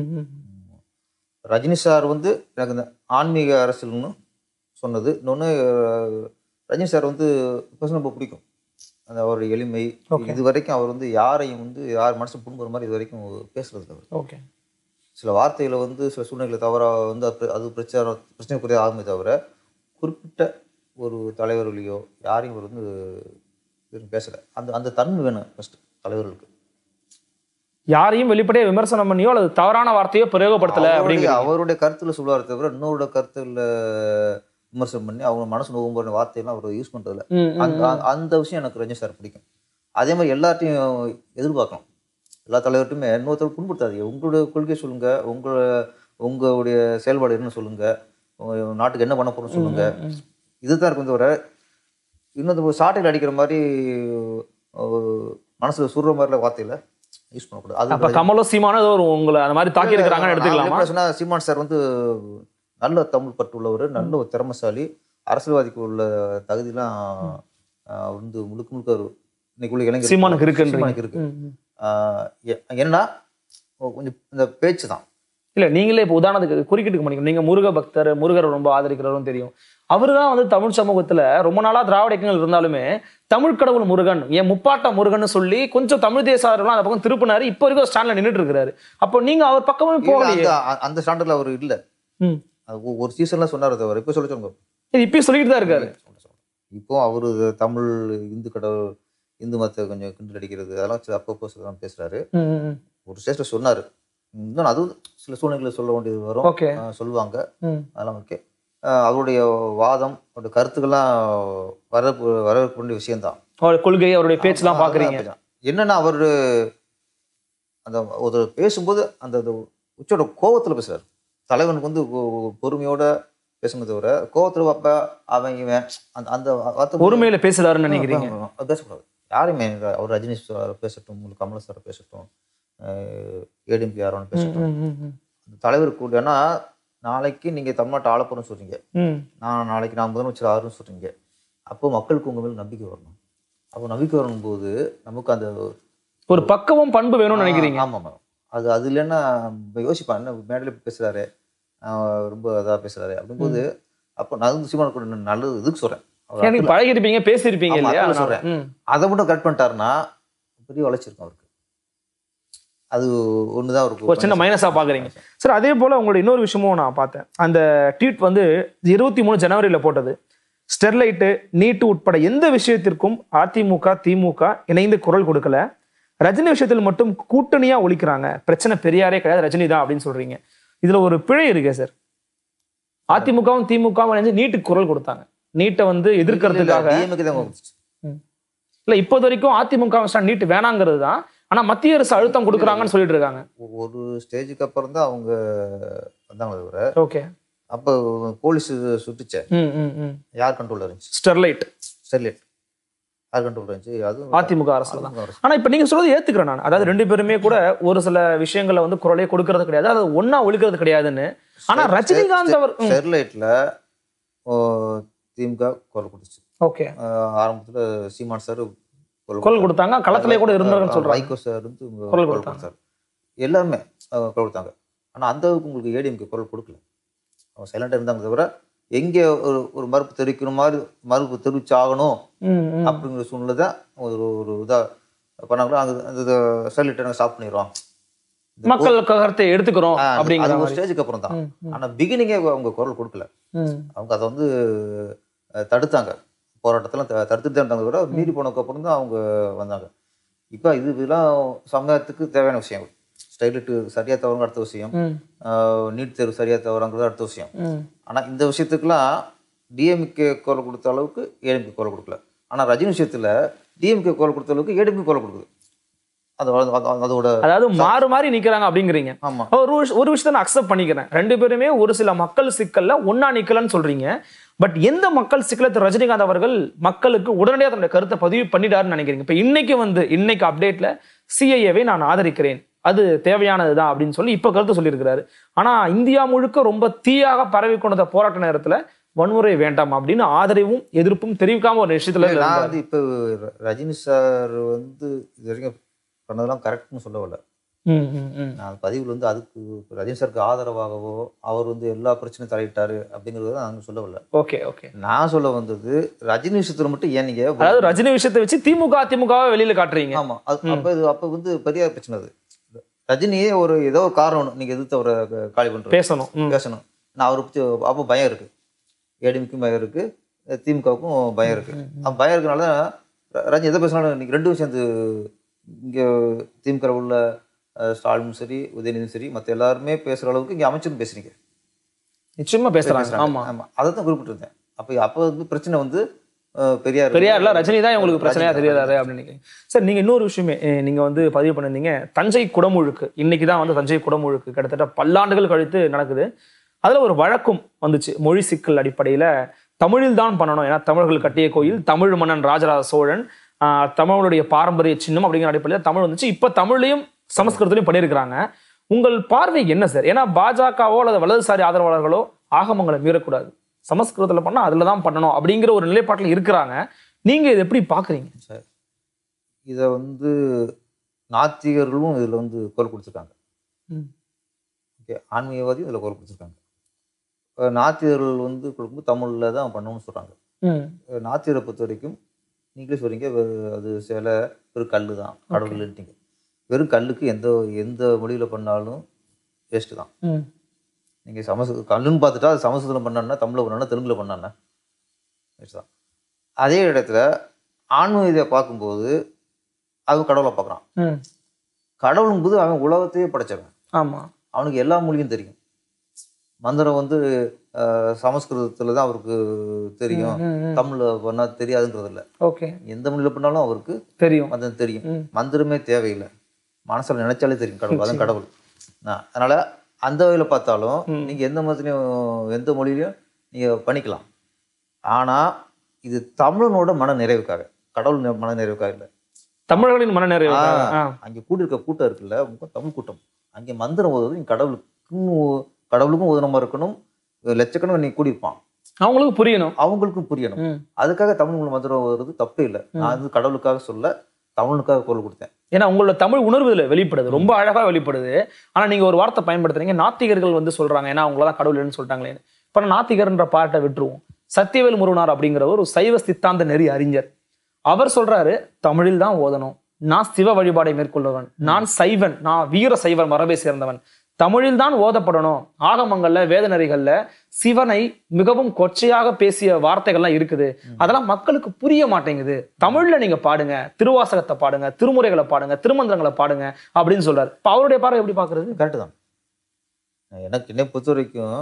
ரஜினி சார் வந்து எனக்கு இந்த ஆன்மீக அரசியல்னு சொன்னது. இன்னொன்று ரஜினி சார் வந்து ரொம்ப பிடிக்கும். அந்த அவருடைய எளிமை. இது வரைக்கும் அவர் வந்து யாரையும் வந்து யார் மனசு புண்புற மாதிரி இது வரைக்கும் பேசுறது அவர். ஓகே. சில வார்த்தைகளை வந்து சில சூழ்நிலை தவறாக வந்து அது பிரச்சனைக்குரிய ஆகுமே தவிர குறிப்பிட்ட ஒரு தலைவர்களையோ யாரையும் அவர் வந்து பேசலை. அந்த தன்மை வேணும் ஃபர்ஸ்ட் தலைவர்களுக்கு. யாரையும் வெளிப்படையா விமர்சனம் பண்ணியோ அல்லது தவறான வார்த்தையோ பிரயோகப்படுத்தல அப்படிங்கிற அவருடைய கருத்துல சொல்லுவாரு தவிர இன்னொரு கருத்துல விமர்சனம் பண்ணி அவங்க மனசு நோகும்போது வார்த்தையெல்லாம் அவர் யூஸ் பண்றதுல அந்த விஷயம் எனக்கு ரஜினி சார் பிடிக்கும். அதே மாதிரி எல்லாத்தையும் எதிர்பார்க்கலாம். எல்லா தலைவர்கிட்டையுமே இன்னொருத்தர் புண்படுத்தாது. உங்களுடைய கொள்கை சொல்லுங்க, உங்களுடைய செயல்பாடு என்ன சொல்லுங்க, நாட்டுக்கு என்ன பண்ண போறோம்னு சொல்லுங்க. இதுதான் இருக்கும் தவிர இன்னொரு சாட்டையில் அடிக்கிற மாதிரி மனசுல சுடுற மாதிரில வார்த்தையில யூஸ் பண்ணக்கூடாது. அப்ப கமலோ சீமானோ ஒரு உங்களை அந்த மாதிரி தாக்கி இருக்கிறாங்கன்னு எடுத்துக்கலாமா? சீமான் சார் வந்து நல்ல தமிழ் பற்று உள்ளவர், நல்ல ஒரு திறமைசாலி, அரசியல்வாதிக்கு உள்ள தகுதியெல்லாம் வந்து முழுக்க முழுக்க இன்னைக்குள்ள இளைஞர் சீமானுக்கு இருக்கு. என்னன்னா கொஞ்சம் இந்த பேச்சு தான். இல்ல நீங்களே இப்போ உதாரணத்துக்கு குறுக்கிட்டு பண்ணிக்கணும். நீங்க முருக பக்தர், முருகரை ரொம்ப ஆதரிக்கிறவரும் தெரியும். அவரு தான் வந்து தமிழ் சமூகத்துல ரொம்ப நாளா திராவிட இயக்கங்கள் இருந்தாலுமே தமிழ் கடவுள் முருகன், ஏன் முப்பாட்ட முருகன் சொல்லி கொஞ்சம் தமிழ் தேசாரெல்லாம் அந்த பக்கம் திருப்பினாரு. இப்போ வரைக்கும் ஸ்டாண்ட்ல நின்றுட்டு இருக்கிறாரு. அப்போ நீங்க அவர் பக்கமே போகலையே. அந்த ஸ்டாண்டர்ட்ல அவர் இல்ல. ஒரு சீசன்ல சொன்னாரு தவிர இப்ப சொல்லுங்க, இப்பயும் சொல்லிட்டு தான் இருக்காரு. இப்போ அவரு தமிழ் இந்து கடவுள் இந்து மதத்தை கொஞ்சம் கிண்டல் அடிக்கிறது அதெல்லாம் அப்பப்போ பேசுறாரு. ஒரு ஸ்டேஜ்ல சொன்னாரு. இன்னும் அதுவும் சில சூழ்நிலைகளை சொல்ல வேண்டியது வரும், சொல்லுவாங்க. அதெல்லாம் ஓகே. அவருடைய வாதம், அவருடைய கருத்துக்கெல்லாம் வரவேற்க வேண்டிய விஷயம்தான். கொள்கை, அவருடைய பேச்செல்லாம் பாக்குறீங்க. என்னன்னா அவரு அந்த ஒரு பேசும்போது அந்த உச்சோட கோபத்துல பேசுறாரு. தலைவனுக்கு வந்து பொறுமையோட பேசுனதை தவிர கோபத்துல பார்ப்ப அவன் இவன் அந்த வார்த்தை பொறுமையில பேசுறாருன்னு நினைக்கிறீங்க? பேசக்கூடாது யாருமே. அவர் ரஜினி சார் பேசட்டும், கமல் சார் பேசட்டும், ஏடிஎம்பி யாரோன்னு பேசட்டும், அந்த தலைவர் கூட. ஏன்னா நாளைக்கு நீங்க தமிழ்நாட்டை ஆளப்போறோம்னு சொல்றீங்க, நாளைக்கு நான் முதலமைச்சர் ஆறுன்னு சொல்றீங்க. அப்போ மக்களுக்கு உங்க மேல நம்பிக்கை வரணும். அப்போ நம்பிக்கை வரணும் போது நமக்கு அந்த ஒரு பக்குவம் பண்பு வேணும்னு நினைக்கிறீங்க? ஆமா. அது இல்லைன்னா யோசிப்பான், என்ன மேடையில் பேசுறாரு, ரொம்ப இதா பேசுறாரு அப்படிங்கும்போது. அப்போ நான் வந்து சீமான் கூட நல்லது இதுக்கு சொல்றேன், பழகிருப்பீங்க, பேசியிருப்பீங்க இல்லையா சொல்றேன். அதை மட்டும் கட் பண்ணிட்டாருன்னா பெரிய வளர்ச்சி இருக்கும் அவருக்கு. அது ஒண்ணுதான் ஒரு சின்ன மைனஸா பாக்குறீங்க சார். அதே போல உங்களோட இன்னொரு விஷயமும் நான் பார்த்தேன். அந்த ட்வீட் வந்து 23 ஜனவரியில போட்டது. ஸ்டெர்லைட்டு, நீட்டு உட்பட எந்த விஷயத்திற்கும் அதிமுக திமுக இணைந்து குரல் கொடுக்கல. ரஜினி விஷயத்தில் மட்டும் கூட்டணியா ஒழிக்கிறாங்க. பிரச்சனை பெரியாரே கிடையாது, ரஜினி தான் அப்படின்னு சொல்றீங்க. இதுல ஒரு பிழை இருக்கே சார். அதிமுகவும் திமுகவும் இணைஞ்சு நீட்டுக்கு குரல் கொடுத்தாங்க. நீட்டை வந்து எதிர்க்கிறதுக்காக. இல்ல இப்போது வரைக்கும் அதிமுக நீட்டு வேணாங்கிறது தான். ஆனா மத்திய அரசு அழுத்தம் கொடுக்குறாங்கன்னு சொல்லிட்டு இருக்காங்க. ஒரு ஸ்டேஜுக்கு அப்புறம் தான் அவங்க வந்தாங்க. ஓகே. அப்போ போலீஸ் சுட்டுச்சே, யார் கண்ட்ரோல்ல இருந்துச்சு? ஸ்டெர்லைட் யார் கண்ட்ரோல் இருந்துச்சு? அது அதிமுக அரசு தான். ஆனா இப்ப நீங்க சொல்றது ஏத்துக்கிறேன் நான். அதாவது ரெண்டு பேருமே கூட ஒரு சில விஷயங்களை வந்து குரலே கொடுக்கறது கிடையாது, அது ஒன்னா ஒழிக்கிறது கிடையாதுன்னு. ஆனா ரஜினிகாந்த் அவர் ஸ்டெர்லைட்ல திமுக குரல் கொடுத்துச்சு. ஓகே. ஆரம்பத்துல சீமான் சார் குரல் கொடுத்தாங்க, களத்திலே கூட இருந்தாங்கன்னு சொல்றாங்க. வைகோ சார் வந்து குரல் கொடுத்தாங்க, எல்லாருமே குரல் கொடுத்தாங்க. ஆனா அந்த அளவுக்கு உங்களுக்கு ஏடிஎம்கே குரல் கொடுக்கல. அவங்க சைலண்டா இருந்தாங்க தவிர எங்கே ஒரு மறுப்பு தெரிவிக்கணும் மாதிரி மறுப்பு தெரிவிச்சாகணும் அப்படிங்கிற சூழ்நிலை தான் ஒரு இதா பண்ணாங்களோ. அந்த ஸ்டெர்லைட்டை நாங்கள் ஸ்டாப் பண்ணிடுவோம், மக்கள் கருத்தை எடுத்துக்கிறோம் அப்படிங்கிற ஒரு ஸ்டேஜுக்கு அப்புறம் தான். ஆனா பிகினிங்கே அவங்க குரல் கொடுக்கல. அவங்க அதை வந்து தடுத்தாங்க, போராட்டத்தெல்லாம் தடுத்துட்டு தான் இருந்தாங்க கூட. மீறி போனதுக்கு அப்புறம் தான் அவங்க வந்தாங்க. இப்போ இதெல்லாம் சமுதாயத்துக்கு தேவையான விஷயம். ஸ்டைலிட்டு சரியா தவறுங்க அடுத்த விஷயம், நீட் தேர்வு சரியா தவறுங்கிறது அடுத்த விஷயம். ஆனா இந்த விஷயத்துக்குலாம் டிஎம்கே குரல் கொடுத்த அளவுக்கு ஏடிஎம்கே குரல் கொடுக்கல. ஆனா ரஜினி விஷயத்துல டிஎம்கே குரல் கொடுத்த அளவுக்கு ஏடிஎம்கே குரல் கொடுக்குது. அதோட அதாவது மாறி மாறி நிக்கிறாங்க அப்படிங்கிறீங்க. ஆமா. ஒரு விஷயத்த நான் அக்செப்ட் பண்ணிக்கிறேன். ரெண்டு பேருமே ஒரு சில மக்கள் சிக்கல்ல ஒன்னா நிக்கலன்னு சொல்றீங்க. பட் எந்த மக்கள் சிக்கல ரஜினிகாந்த் அவர்கள் மக்களுக்கு உடனடியாக தன்னுடைய கருத்தை பதிவு பண்ணிட்டாருன்னு நினைக்கிறீங்க? இப்ப இன்னைக்கு அப்டேட்ல சிஐஏவை நான் ஆதரிக்கிறேன், அது தேவையானதுதான் அப்படின்னு சொல்லி இப்ப கருத்து சொல்லியிருக்கிறாரு. ஆனா இந்தியா முழுக்க ரொம்ப தீயாக பரவி கொண்ட போராட்ட நேரத்துல வன்முறை வேண்டாம் அப்படின்னு ஆதரவும் எதிர்ப்பும் தெரிவிக்காம ஒரு விஷயத்துல இப்ப ரஜினி சார் வந்து இது வரைக்கும் பண்ணதெல்லாம் கரெக்ட்னு சொல்ல வரல. நான் பதிவில் வந்து அதுக்கு ரஜினி சாருக்கு ஆதரவாகவோ அவர் வந்து எல்லா பிரச்சனையும் தலையிட்டாரு அப்படிங்கறது நான் சொல்ல வரல. Okay okay. நான் சொல்ல வந்தது ரஜினி விஷயத்துல மட்டும் ஏன் நீங்க, அதாவது ரஜினி விஷயத்தை வச்சு திமுக அதிமுகவை வெளியில காட்டுறீங்க. ஆமா. அப்ப வந்து பெரிய பிரச்சனை. அது ரஜினியே ஏதோ ஒரு காரணம் நீங்க எதிர்த்து அவரை காலி பண்ற பேசணும். நான் அவரை பத்தி அப்போ பயம் இருக்கு, ஏடிஎம்க்கும் பயம் இருக்கு, திமுகவுக்கும் பயம் இருக்கு. பயம் இருக்கனால ரஜினி எதை பேசினாலும் இன்னைக்கு ரெண்டும் சேர்ந்து இங்க திமுக உள்ள ஸ்டாலினும் சரி, உதயநிதியும் சரி, மற்ற எல்லாருமே பேசுகிற அளவுக்கு இங்கே அமைச்சரும் பேசுறீங்க. நிச்சயமா பேசுறாங்க. ஆமா ஆமாம், அதை தான் குறிப்பிட்டிருந்தேன். அப்போ வந்து பிரச்சனை வந்து பெரியார்ல ரஜினி தான் உங்களுக்கு பிரச்சனையா தெரியாதாரு அப்படின்னு நினைக்கிறேன். சார், நீங்க இன்னொரு விஷயமே நீங்க வந்து பதிவு பண்ணிருந்தீங்க, தஞ்சை குடமுழுக்கு. இன்னைக்கு தான் வந்து தஞ்சை குடமுழுக்கு கிட்டத்தட்ட பல்லாண்டுகள் கழித்து நடக்குது. அதுல ஒரு வழக்கும் வந்துச்சு, மொழி சிக்கல் அடிப்படையில தமிழில் தான் பண்ணணும். ஏன்னா தமிழர்கள் கட்டிய கோயில், தமிழ் மன்னன் ராஜராஜ சோழன், தமிழுடைய பாரம்பரிய சின்னம் அப்படிங்கிற அடிப்படையில் தமிழ் வந்துச்சு. இப்ப தமிழையும் சமஸ்கிருதத்திலையும் பண்ணியிருக்கிறாங்க. உங்கள் பார்வை என்ன சார்? ஏன்னா பாஜகவோ அல்லது வலதுசாரி ஆதரவாளர்களோ ஆகமங்களை மீறக்கூடாது, சமஸ்கிருதத்துல பண்ணா அதுல தான் பண்ணணும் அப்படிங்கிற ஒரு நிலைப்பாட்டில் இருக்கிறாங்க. நீங்க இதை எப்படி பாக்குறீங்க சார்? இதை வந்து நாத்திகர்களும் இதுல வந்து குரல் கொடுத்துருக்காங்க. ஓகே, ஆன்மீகவாதியும் இதுல குரல் கொடுத்துருக்காங்க. நாத்திகர்கள் வந்து கொடுக்கும்போது தமிழ்ல தான் பண்ணணும்னு சொல்றாங்க. நாத்திகரை பொறுத்த வரைக்கும் நீங்களே சொல்றீங்க, அது சில வெறும் கல்லு தான் கடவுள்ட்டீங்க. வெறும் கல்லுக்கு எந்த மொழியில பண்ணாலும் வேஸ்ட்டு தான். நீங்கள் கல்லுன்னு பார்த்துட்டா அது சமஸ்கிருதம் பண்ணான்னா, தமிழில் பண்ணான்னா, தெலுங்குல பண்ணான்னா வேஸ்ட் தான். அதே இடத்துல ஆன்மீகத்தை பார்க்கும்போது அவன் கடவுளை பார்க்குறான். கடவுளும்போது அவன் உலகத்தையே படைச்சவன். ஆமாம், அவனுக்கு எல்லா மொழியும் தெரியும். மந்திரம் வந்து சமஸ்கிருதத்துல தான் அவருக்கு தெரியும், தமிழ்ல பண்ணா தெரியாதுன்றது இல்லை. ஓகே, எந்த மொழியில பண்ணாலும் அவருக்கு தெரியும், மந்திரம் தெரியும். மந்திரமே தேவையில்லை, மனசுல நினைச்சாலே தெரியும் கடவுள், அதான் கடவுள். அதனால அந்த வகையில பார்த்தாலும் நீங்க எந்த மதத்திலையும் எந்த மொழியிலையும் நீங்க பண்ணிக்கலாம். ஆனா இது தமிழனோட மன நிறைவுக்காக, கடவுள் மன நிறைவுக்காக இல்லை, தமிழர்களின் மன நிறைவு. அங்கே கூட்டியிருக்க கூட்டம் இருக்குல்ல, தமிழ் கூட்டம், அங்கே மந்திரம் ஓதுவது நீங்க கடவுளுக்கும் உதனமா இருக்கணும். லட்சக்கணக்கு நீ கூடியிருப்பான், அவங்களுக்கும் புரியணும். அதுக்காக தமிழ் மந்திரம் வருது தப்பே இல்லை. நான் வந்து கடவுளுக்காக சொல்ல, தமிழுக்காக குரல் கொடுத்தேன். ஏன்னா உங்களோட தமிழ் உணர்வு இதுல வெளிப்படுது, ரொம்ப அழகா வெளிப்படுது. ஆனா நீங்க ஒரு வார்த்தை பயன்படுத்துறீங்க, நாத்திகர்கள் வந்து சொல்றாங்க, ஏன்னா அவங்களதான் கடவுள்னு சொல்லிட்டாங்களே. இப்ப நாத்திகர்ன்ற பாட்டை விட்டுருவோம். சத்தியவேல் முருகனார் அப்படிங்கிறவர் ஒரு சைவ சித்தாந்த நெறி அறிஞர். அவர் சொல்றாரு, தமிழில் தான் ஓதணும், நான் சிவ வழிபாடை மேற்கொள்பவன், நான் சைவன், நான் வீர சைவன் மரபை சேர்ந்தவன், தமிழில் தான் ஓதப்படணும். ஆகமங்கள்ல வேத நெறிகள்ல சிவனை மிகவும் கொச்சையாக பேசிய வார்த்தைகள்லாம் இருக்குது, அதெல்லாம் மக்களுக்கு புரிய மாட்டேங்குது, தமிழ்ல நீங்க பாடுங்க, திருவாசகத்தை பாடுங்க, திருமுறைகளை பாடுங்க, திருமந்திரங்களை பாடுங்க அப்படின்னு சொல்றாரு. இப்ப அவருடைய பார்வை எப்படி பாக்குறது? கரெக்டு தான். எனக்கு என்னை பொறுத்த வரைக்கும்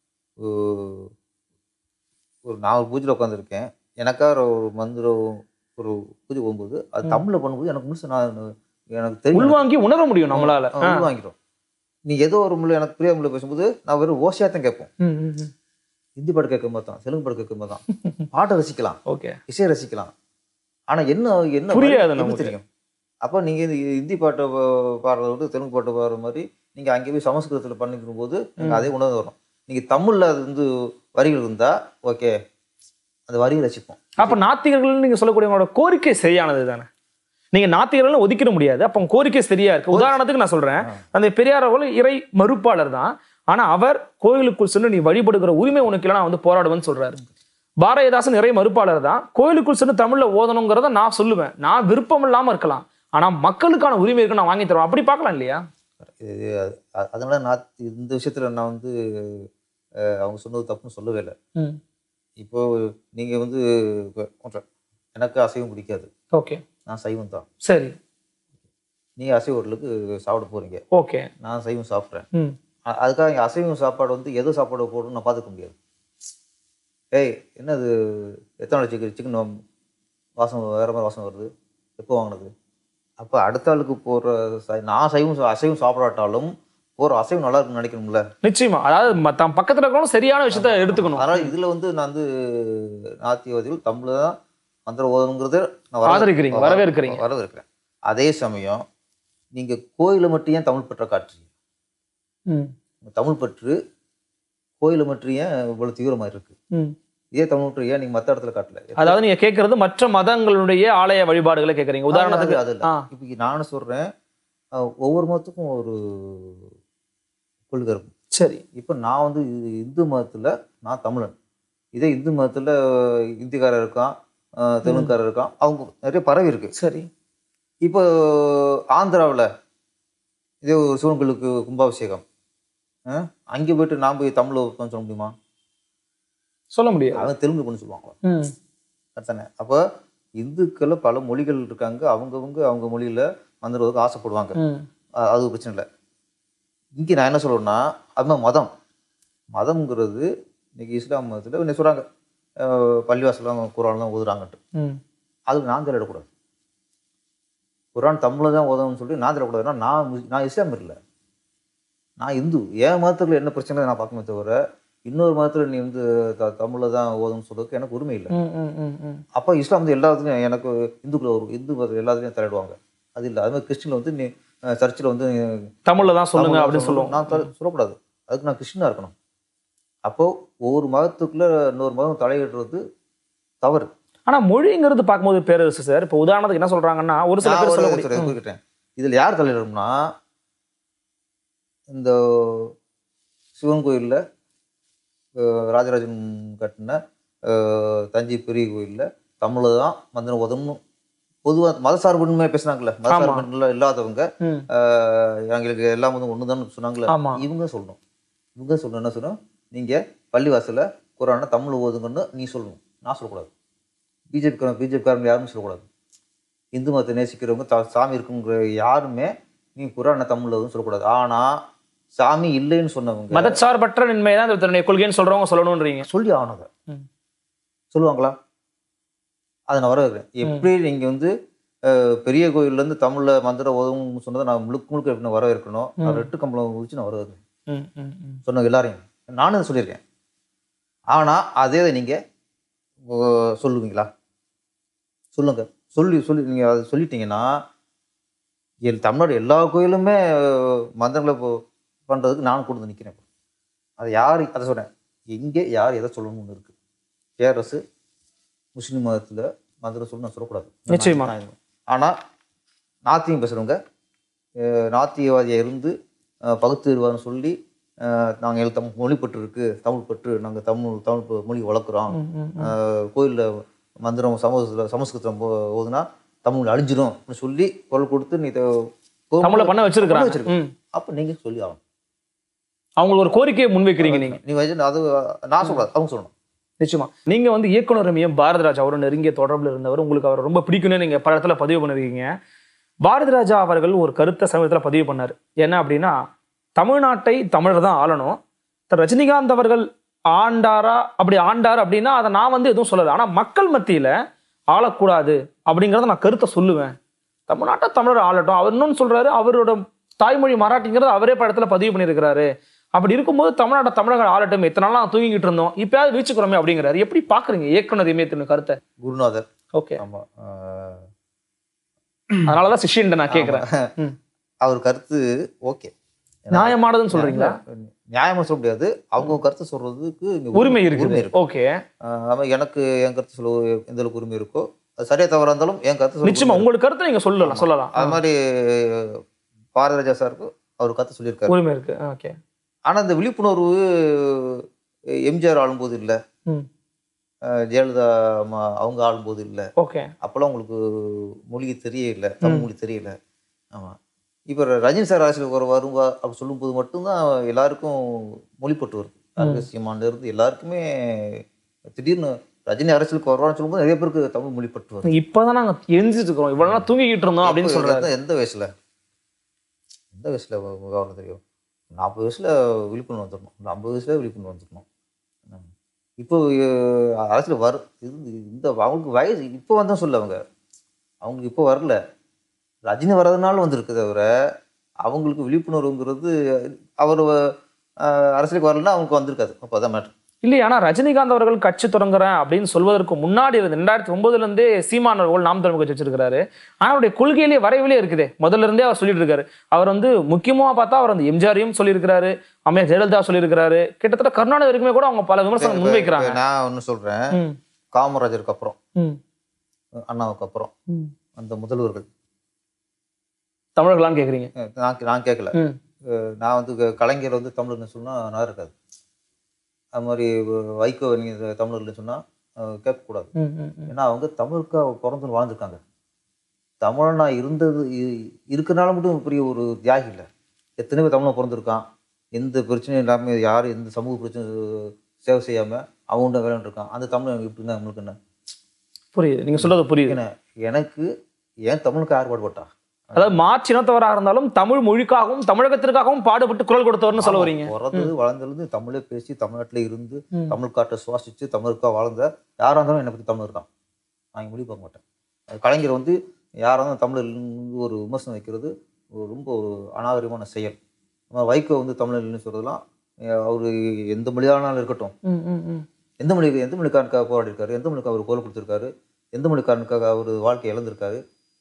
நான் ஒரு பூஜையில் உட்காந்துருக்கேன், எனக்காக ஒரு மந்திரம் ஒரு பூஜை போகும்போது அது தமிழ்ல பண்ணும்போது எனக்கு முழுசு எனக்கு தெரியும், உள்வாங்கி உணர முடியும் நம்மளால. உள்வாங்கிடும். நீ ஏதோ ஒரு மொழி எனக்கு புரிய மொழி பேசும்போது நான் வெறும் ஓசையாத்தான் கேட்போம். ஹிந்தி பாட்டு கேட்க மாட்டான், தெலுங்கு பாட்டு கேட்க மாட்டான், பாட்டை ரசிக்கலாம், இசையை ரசிக்கலாம். ஆனா என்ன புரியாது தெரியும். அப்போ நீங்க ஹிந்தி பாட்டை பாடுறத விட்டு தெலுங்கு பாட்டு பாடுற மாதிரி நீங்க அங்கே போய் சமஸ்கிருதத்துல பண்ணிக்கும் போது அதே உணர்வு வரும். நீங்க தமிழ்ல அது வந்து வரிகள் இருந்தா ஓகே, அந்த வரியை ரசிப்போம். அப்ப நாத்திகர்கள் நீங்க சொல்லக்கூடிய கோரிக்கை சரியானது தானே? நீங்க நாத்திகர்கள் ஒதுக்கிட முடியாது, அப்ப கோரிக்கை சரியா இருக்கு. உதாரணத்துக்கு நான் சொல்றேன், அந்த பெரியார் அவர்கள் இறை மறுப்பாளர் தான், ஆனா அவர் கோயிலுக்குள் சென்று நீ வழிபடுகிற உரிமை உனக்கு இல்ல, நான் வந்து போராடுவேன்னு சொல்றாரு. பாரதிதாசன் இறை மறுப்பாளர் தான், கோயிலுக்குள் சென்று தமிழ்ல ஓதணுங்கிறத நான் சொல்லுவேன், நான் விருப்பம் இல்லாம இருக்கலாம், ஆனா மக்களுக்கான உரிமை இருக்கு, நான் வாங்கி தருவேன், அப்படி பார்க்கலாம் இல்லையா? அதனால நான் இந்த விஷயத்துல நான் வந்து அவங்க சொன்னது தப்புன்னு சொல்லவே இல்லை. இப்போ நீங்க வந்து எனக்கு அசைவம் பிடிக்காது, ஓகே, நான் சைவம் தான், சரி, நீங்க அசைவ ஹோட்டலுக்கு சாப்பிட போறீங்க, ஓகே, நான் சைவம் சாப்பிட்றேன். அதுக்காக இங்கே அசைவம் சாப்பாடு வந்து எதோ சாப்பாடு போடணும்னு நான் பார்த்துக்க முடியாது. ஏய் என்னது எத்தனை சிக்கன் வாசம் வேற மாதிரி வாசம் வருது, எப்போ வாங்கினது? அப்போ அடுத்த ஆளுக்கு போகிற நான் அசைவம் சாப்பிடாட்டாலும் போகிற அசைவம் நல்லா இருக்குன்னு நினைக்கணும்ல. நிச்சயமா, அதாவது தான் பக்கத்தில் இருக்கணும், சரியான விஷயத்த எடுத்துக்கணும். அதனால இதில் வந்து நான் வந்து நாத்தியவாதிகள் தமிழில் தான் மந்திர ஓதணுங்கிறது நான் ஆதரிக்கிறீங்க, வரவேற்கிறேன். அதே சமயம் நீங்கள் கோயிலை மட்டும் ஏன் தமிழ் பற்ற காட்டுறீங்க? தமிழ் பற்று கோயிலை மட்டும் ஏன் இவ்வளவு தீவிரமா இருக்கு? இதே தமிழ் பற்று ஏன் நீங்க மற்ற இடத்துல காட்டல? அதாவது நீங்க கேட்கறது மற்ற மதங்களுடைய ஆலய வழிபாடுகளை கேட்கறீங்க. உதாரணத்துக்கு அது இல்லை. இப்போ நானும் சொல்றேன், ஒவ்வொரு மதத்துக்கும் ஒரு கொள்கை இருக்கும். சரி, இப்போ நான் வந்து இந்து மதத்துல நான் தமிழன், இதே இந்து மதத்துல இந்திக்காரர் இருக்கான், தெலுங்குக்காரர் இருக்கான், அவங்க நிறைய பரவி இருக்கு. சரி, இப்போ ஆந்திராவில் இதே ஒரு சிவன் கோயிலுக்கு கும்பாபிஷேகம், அங்கே போயிட்டு நான் போய் தமிழ் சொல்ல முடியுமா? சொல்ல முடியாது. அவங்க தெலுங்கு பண்ணி சொல்லுவாங்க தானே. அப்போ இந்துக்கள் பல மொழிகள் இருக்காங்க, அவங்க மொழியில வந்துடுவதுக்கு ஆசைப்படுவாங்க. அது பிரச்சனை இல்லை. இங்கே நான் என்ன சொல்கிறேன்னா, அது மதம் மதம்ங்கிறது இன்னைக்கு இஸ்லாம் மதத்தில் என்ன சொல்கிறாங்க, பள்ளிவாசலாம் குரான்லாம் ஓதுறாங்கன்ட்டு. அதுக்கு நான் தலையிடக்கூடாது. குரான் தமிழில் தான் ஓதணும்னு சொல்லி நான் தலையிடக்கூடாதுன்னா நான் இஸ்லாம் இல்லை, நான் இந்து. என் மதத்தில் என்ன பிரச்சனை நான் பார்க்கணுமே தவிர இன்னொரு மதத்தில் நீ வந்து தமிழில் தான் ஓதணும்னு சொல்றதுக்கு எனக்கு உரிமை இல்லை. அப்போ இஸ்லாம் வந்து எல்லாத்துலையும் எனக்கு இந்துக்களை ஒரு இந்து மதத்தில் எல்லாத்துலேயும் தலையிடுவாங்க. அது இல்லை. அது மாதிரி கிறிஸ்டினில் வந்து நீ சர்ச்சில் வந்து தமிழில் தான் சொல்லுங்க அப்படின்னு சொல்லுவோம். நான் சொல்லக்கூடாது. அதுக்கு நான் கிறிஸ்டினாக இருக்கணும். அப்போது ஒவ்வொரு மதத்துக்குள்ளே இன்னொரு மதம் தலையிடுறது தவறு. ஆனா மொழிங்கிறது பார்க்கும்போது பேரரசு சார், இப்போ உதாரணத்துக்கு என்ன சொல்றாங்கன்னா ஒரு சில பேர் குறிக்கிட்டேன். இதில் யார் தலையிடணும்னா, இந்த சிவன் கோயிலில் ராஜராஜன் கட்டின தஞ்சை பெரிய கோயிலில் தமிழில் தான் மந்திரம் உதவும் பொதுவாக மதசார்புமே பேசுனாங்கல்ல, மதசார்பு இல்லாதவங்க எங்களுக்கு எல்லா மதம் ஒன்று தான் சொன்னாங்களே, இவங்க சொல்லணும். இவங்க சொல்லணும் என்ன சொல்லணும், நீங்கள் பள்ளிவாசலில் குரானை தமிழ் ஓதுங்கன்னு நீ சொல்லணும், நான் சொல்லக்கூடாது. பிஜேபிக்காரங்க யாருமே சொல்லக்கூடாது. இந்து மதத்தை நேசிக்கிறவங்க சாமி இருக்குங்கிற யாருமே நீ குரானை தமிழில் ஓதுன்னு சொல்லக்கூடாது. ஆனால் சாமி இல்லைன்னு சொன்னவங்க மதச்சார்பற்ற நின்மைதான் தன்னுடைய கொள்கைன்னு சொல்றவங்க சொல்லணும்ன்றீங்க. சொல்லி ஆனதை சொல்லுவாங்களா? அதை நான் வரவேற்கிறேன். எப்படி நீங்கள் வந்து பெரிய கோயிலேருந்து தமிழில் மந்திரம் ஓதும்னு சொன்னதை நான் முழுக்க எப்படி வரவேற்கணும், நான் ரெட்டு கம்பளம் குறித்து நான் வரவேற்கிறேன் சொன்னவங்க எல்லாரையும். நானும் அதை சொல்லியிருக்கேன். ஆனால் அதே நீங்கள் சொல்லுவீங்களா? சொல்லுங்க. சொல்லி நீங்கள் அதை சொல்லிட்டீங்கன்னா தமிழ்நாடு எல்லா கோயிலுமே மந்திரங்களை பண்ணுறதுக்கு நானும் கொடுத்து நிற்கிறேன். அது யார் அதை சொல்கிறேன், எங்கே யார் எதை சொல்லணும்னு இருக்குது. பேரரசு முஸ்லீம் மதத்தில் மந்திரம் சொல்லி நான் சொல்லக்கூடாது நிச்சயமா. ஆனால் நாத்தியம் பேசுகிறவங்க நாத்தியவாதியாக இருந்து பகுத்துவான்னு சொல்லி நாங்கள் தமிழ் மொழி பற்று இருக்குது, தமிழ் பற்று, நாங்கள் தமிழ் மொழி வளர்க்குறோம், கோயிலில் மந்திரம் சமஸ்கிருதம் ஓதுனா தமிழ் அழிஞ்சிடும் அப்படின்னு சொல்லி குரல் கொடுத்து நீ தமிழை பண்ண வச்சிருக்கிறாங்க. அப்போ நீங்கள் சொல்லி ஆகணும். அவங்களுக்கு ஒரு கோரிக்கையை முன்வைக்கிறீங்க நீ வச்சு அது நான் சொல்றாது, அவங்க சொல்லணும். நிச்சயமா. நீங்க வந்து இயக்குனர் எம் பாரதிராஜா அவரும் நெருங்கிய தொடர்பில் இருந்தவர், உங்களுக்கு அவர் ரொம்ப பிடிக்கும்னு நீங்க பல இடத்துல பதிவு பண்ணிருக்கீங்க. பாரதிராஜா அவர்கள் ஒரு கருத்தை சமயத்தில் பதிவு பண்ணார். என்ன அப்படின்னா, தமிழ்நாட்டை தமிழர் தான் ஆளணும், ரஜினிகாந்த் அவர்கள் ஆண்டாரா அப்படி ஆண்டார் அப்படின்னா அதை நான் வந்து எதுவும் சொல்லலை, ஆனா மக்கள் மத்தியில ஆளக்கூடாது அப்படிங்கிறத நான் கருத்தை சொல்லுவேன். தமிழ்நாட்டை தமிழர் ஆளட்டும். அவர் இன்னொன்னு சொல்றாரு, அவரோட தாய்மொழி மராட்டிங்கிறத அவரே படத்துல பதிவு பண்ணியிருக்கிறாரு. அப்படி இருக்கும்போது தமிழ்நாட்டை தமிழர்கள் ஆளட்டும், எத்தனை நாள் தூங்கிட்டு இருந்தோம், இப்பயாவது வீச்சுக்கிறோமே அப்படிங்கிறாரு. எப்படி பாக்குறீங்க இயக்குனர் இமயத்தின் கருத்தை? குருநாதர். ஓகே. ஆமா, அதனாலதான் சிஷ்யன் நான் கேட்கிறேன். அவர் கருத்து ஓகே, நியாயமானதுன்னு சொல்றீங்களா? நியாயமா சொல்ல முடியாது, அவங்க கருத்து சொல்றதுக்கு உரிமை இருக்கு. ஓகே, எனக்கு என் கருத்து சொல்ல எந்த அளவுக்கு உரிமை இருக்கோ, அது சரியா தவறா இருந்தாலும் என் கருத்து நிச்சயமா உங்களுக்கு கருத்தை நீங்க சொல்லலாம். அது மாதிரி பாரதிராஜா சாருக்கு அவர் கருத்து சொல்லியிருக்காரு, உரிமை இருக்கு. ஓகே. ஆனா இந்த விழிப்புணர்வு எம்ஜிஆர் ஆளும்போது இல்லை, ஜெயலலிதா அவங்க ஆளும்போது இல்லை. ஓகே. அப்பெல்லாம் உங்களுக்கு மொழி தெரியல, தமிழ் மொழி தெரியல. ஆமா, இப்போ ரஜினி சார் அரசியலுக்கு வருவா அப்படி சொல்லும்போது மட்டும்தான் எல்லாருக்கும் மொழிப்பட்டு வருது. அரசியமாண்டு இருந்து எல்லாருக்குமே திடீர்னு ரஜினி அரசியலுக்கு வருவான்னு சொல்லும்போது நிறைய பேருக்கு தமிழ் மொழிப்பட்டு வருது. இப்போதான் நாங்கள் எரிஞ்சிட்டு இருக்கிறோம், இவ்வளோ நாள் தூங்கிக்கிட்டு இருந்தோம் அப்படின்னு சொல்றாங்க. எந்த வயசுல விவகாரம் தெரியும்? 40 வயசுல விழிப்புணர்வு வந்துடணும், 50 வயசுல விழிப்புணர்வு வந்துடணும். இப்போ அரசியல் இந்த அவங்களுக்கு வயசு இப்போ வந்தா சொல்ல, அவங்களுக்கு இப்போ வரல, ரஜினி வர்றதுனால வந்திருக்கு தவிர அவங்களுக்கு விழிப்புணர்வுங்கிறது அவர் அரசியலுக்கு வரலன்னா அவங்களுக்கு வந்திருக்காது. அப்போ அதான் மேட்ரு இல்லை. ஆனால் ரஜினிகாந்த் அவர்கள் கட்சி தொடங்குறேன் அப்படின்னு சொல்வதற்கு முன்னாடி இருந்து 2009 சீமான் அவர்கள் நாம் தமிழ் கட்சி வச்சிருக்காரு. ஆனால் அவருடைய கொள்கையிலேயே வரைவிலே இருக்குது, முதல்ல இருந்தே அவர் சொல்லிட்டு இருக்காரு. அவர் வந்து முக்கியமா பார்த்தா அவர் வந்து எம்ஜிஆரையும் சொல்லியிருக்கிறாரு, அம்மையார் ஜெயலலிதா சொல்லியிருக்கிறாரு, கிட்டத்தட்ட கருணாநிதி வரைக்குமே கூட அவங்க பல விமர்சனம் முன்வைக்கிறாங்க. நான் ஒன்று சொல்றேன், காமராஜருக்கு அப்புறம் அண்ணாவுக்கு அப்புறம் அந்த முதல்வர்கள் தமிழர்களான்னு கேட்குறீங்க? நான் கேட்கல. நான் வந்து கலைஞர் வந்து தமிழர்னு சொன்னால் நல்லா இருக்காது. அது மாதிரி வைகோ நீங்கள் தமிழர்னு சொன்னால் கேட்கக்கூடாது. ஏன்னா அவங்க தமிழுக்காக பிறந்து வாழ்ந்துருக்காங்க. தமிழனா இருக்கிறனால மட்டும் பெரிய ஒரு தியாகி இல்லை. எத்தனை பேர் தமிழை பிறந்திருக்கான், எந்த பிரச்சனையும் இல்லாமல் யாரும் எந்த சமூக பிரச்சனை சேவை செய்யாமல் அவங்க விளையாண்டுருக்கான். அந்த தமிழ் எப்படின்னா நம்மளுக்கு என்ன புரியுது, நீங்கள் சொல்றது புரியுது. எனக்கு ஏன் தமிழுக்கு யார் பாடுபட்டா? அதாவது மாற்று இனத்தவராக இருந்தாலும் தமிழ் மொழிக்காகவும் தமிழகத்திற்காகவும் பாடுபட்டு குரல் கொடுத்தவர்னு சொல்ல வரீங்க. பிறந்தது வளர்ந்தது தமிழே பேசி தமிழ்நாட்டில் இருந்து தமிழ் காற்றை சுவாசிச்சு தமிழுக்காக வாழ்ந்த யாராக இருந்தாலும் என்னை பற்றி தமிழ் தான். நான் மொழி பார்க்க மாட்டேன். கலைஞர் வந்து யாராக இருந்தாலும் தமிழில் ஒரு விமர்சனம் வைக்கிறது ரொம்ப ஒரு அநாகரிகமான செயல். வைகோ வந்து தமிழில்னு சொல்றதுலாம் அவர் எந்த மொழியானாலும் இருக்கட்டும், எந்த மொழிக்காரனுக்காக போராடி இருக்காரு, எந்த மொழிக்காக அவர் குரல் கொடுத்துருக்காரு, எந்த மொழிக்காரனுக்காக அவர் வாழ்க்கையை இழந்திருக்காரு,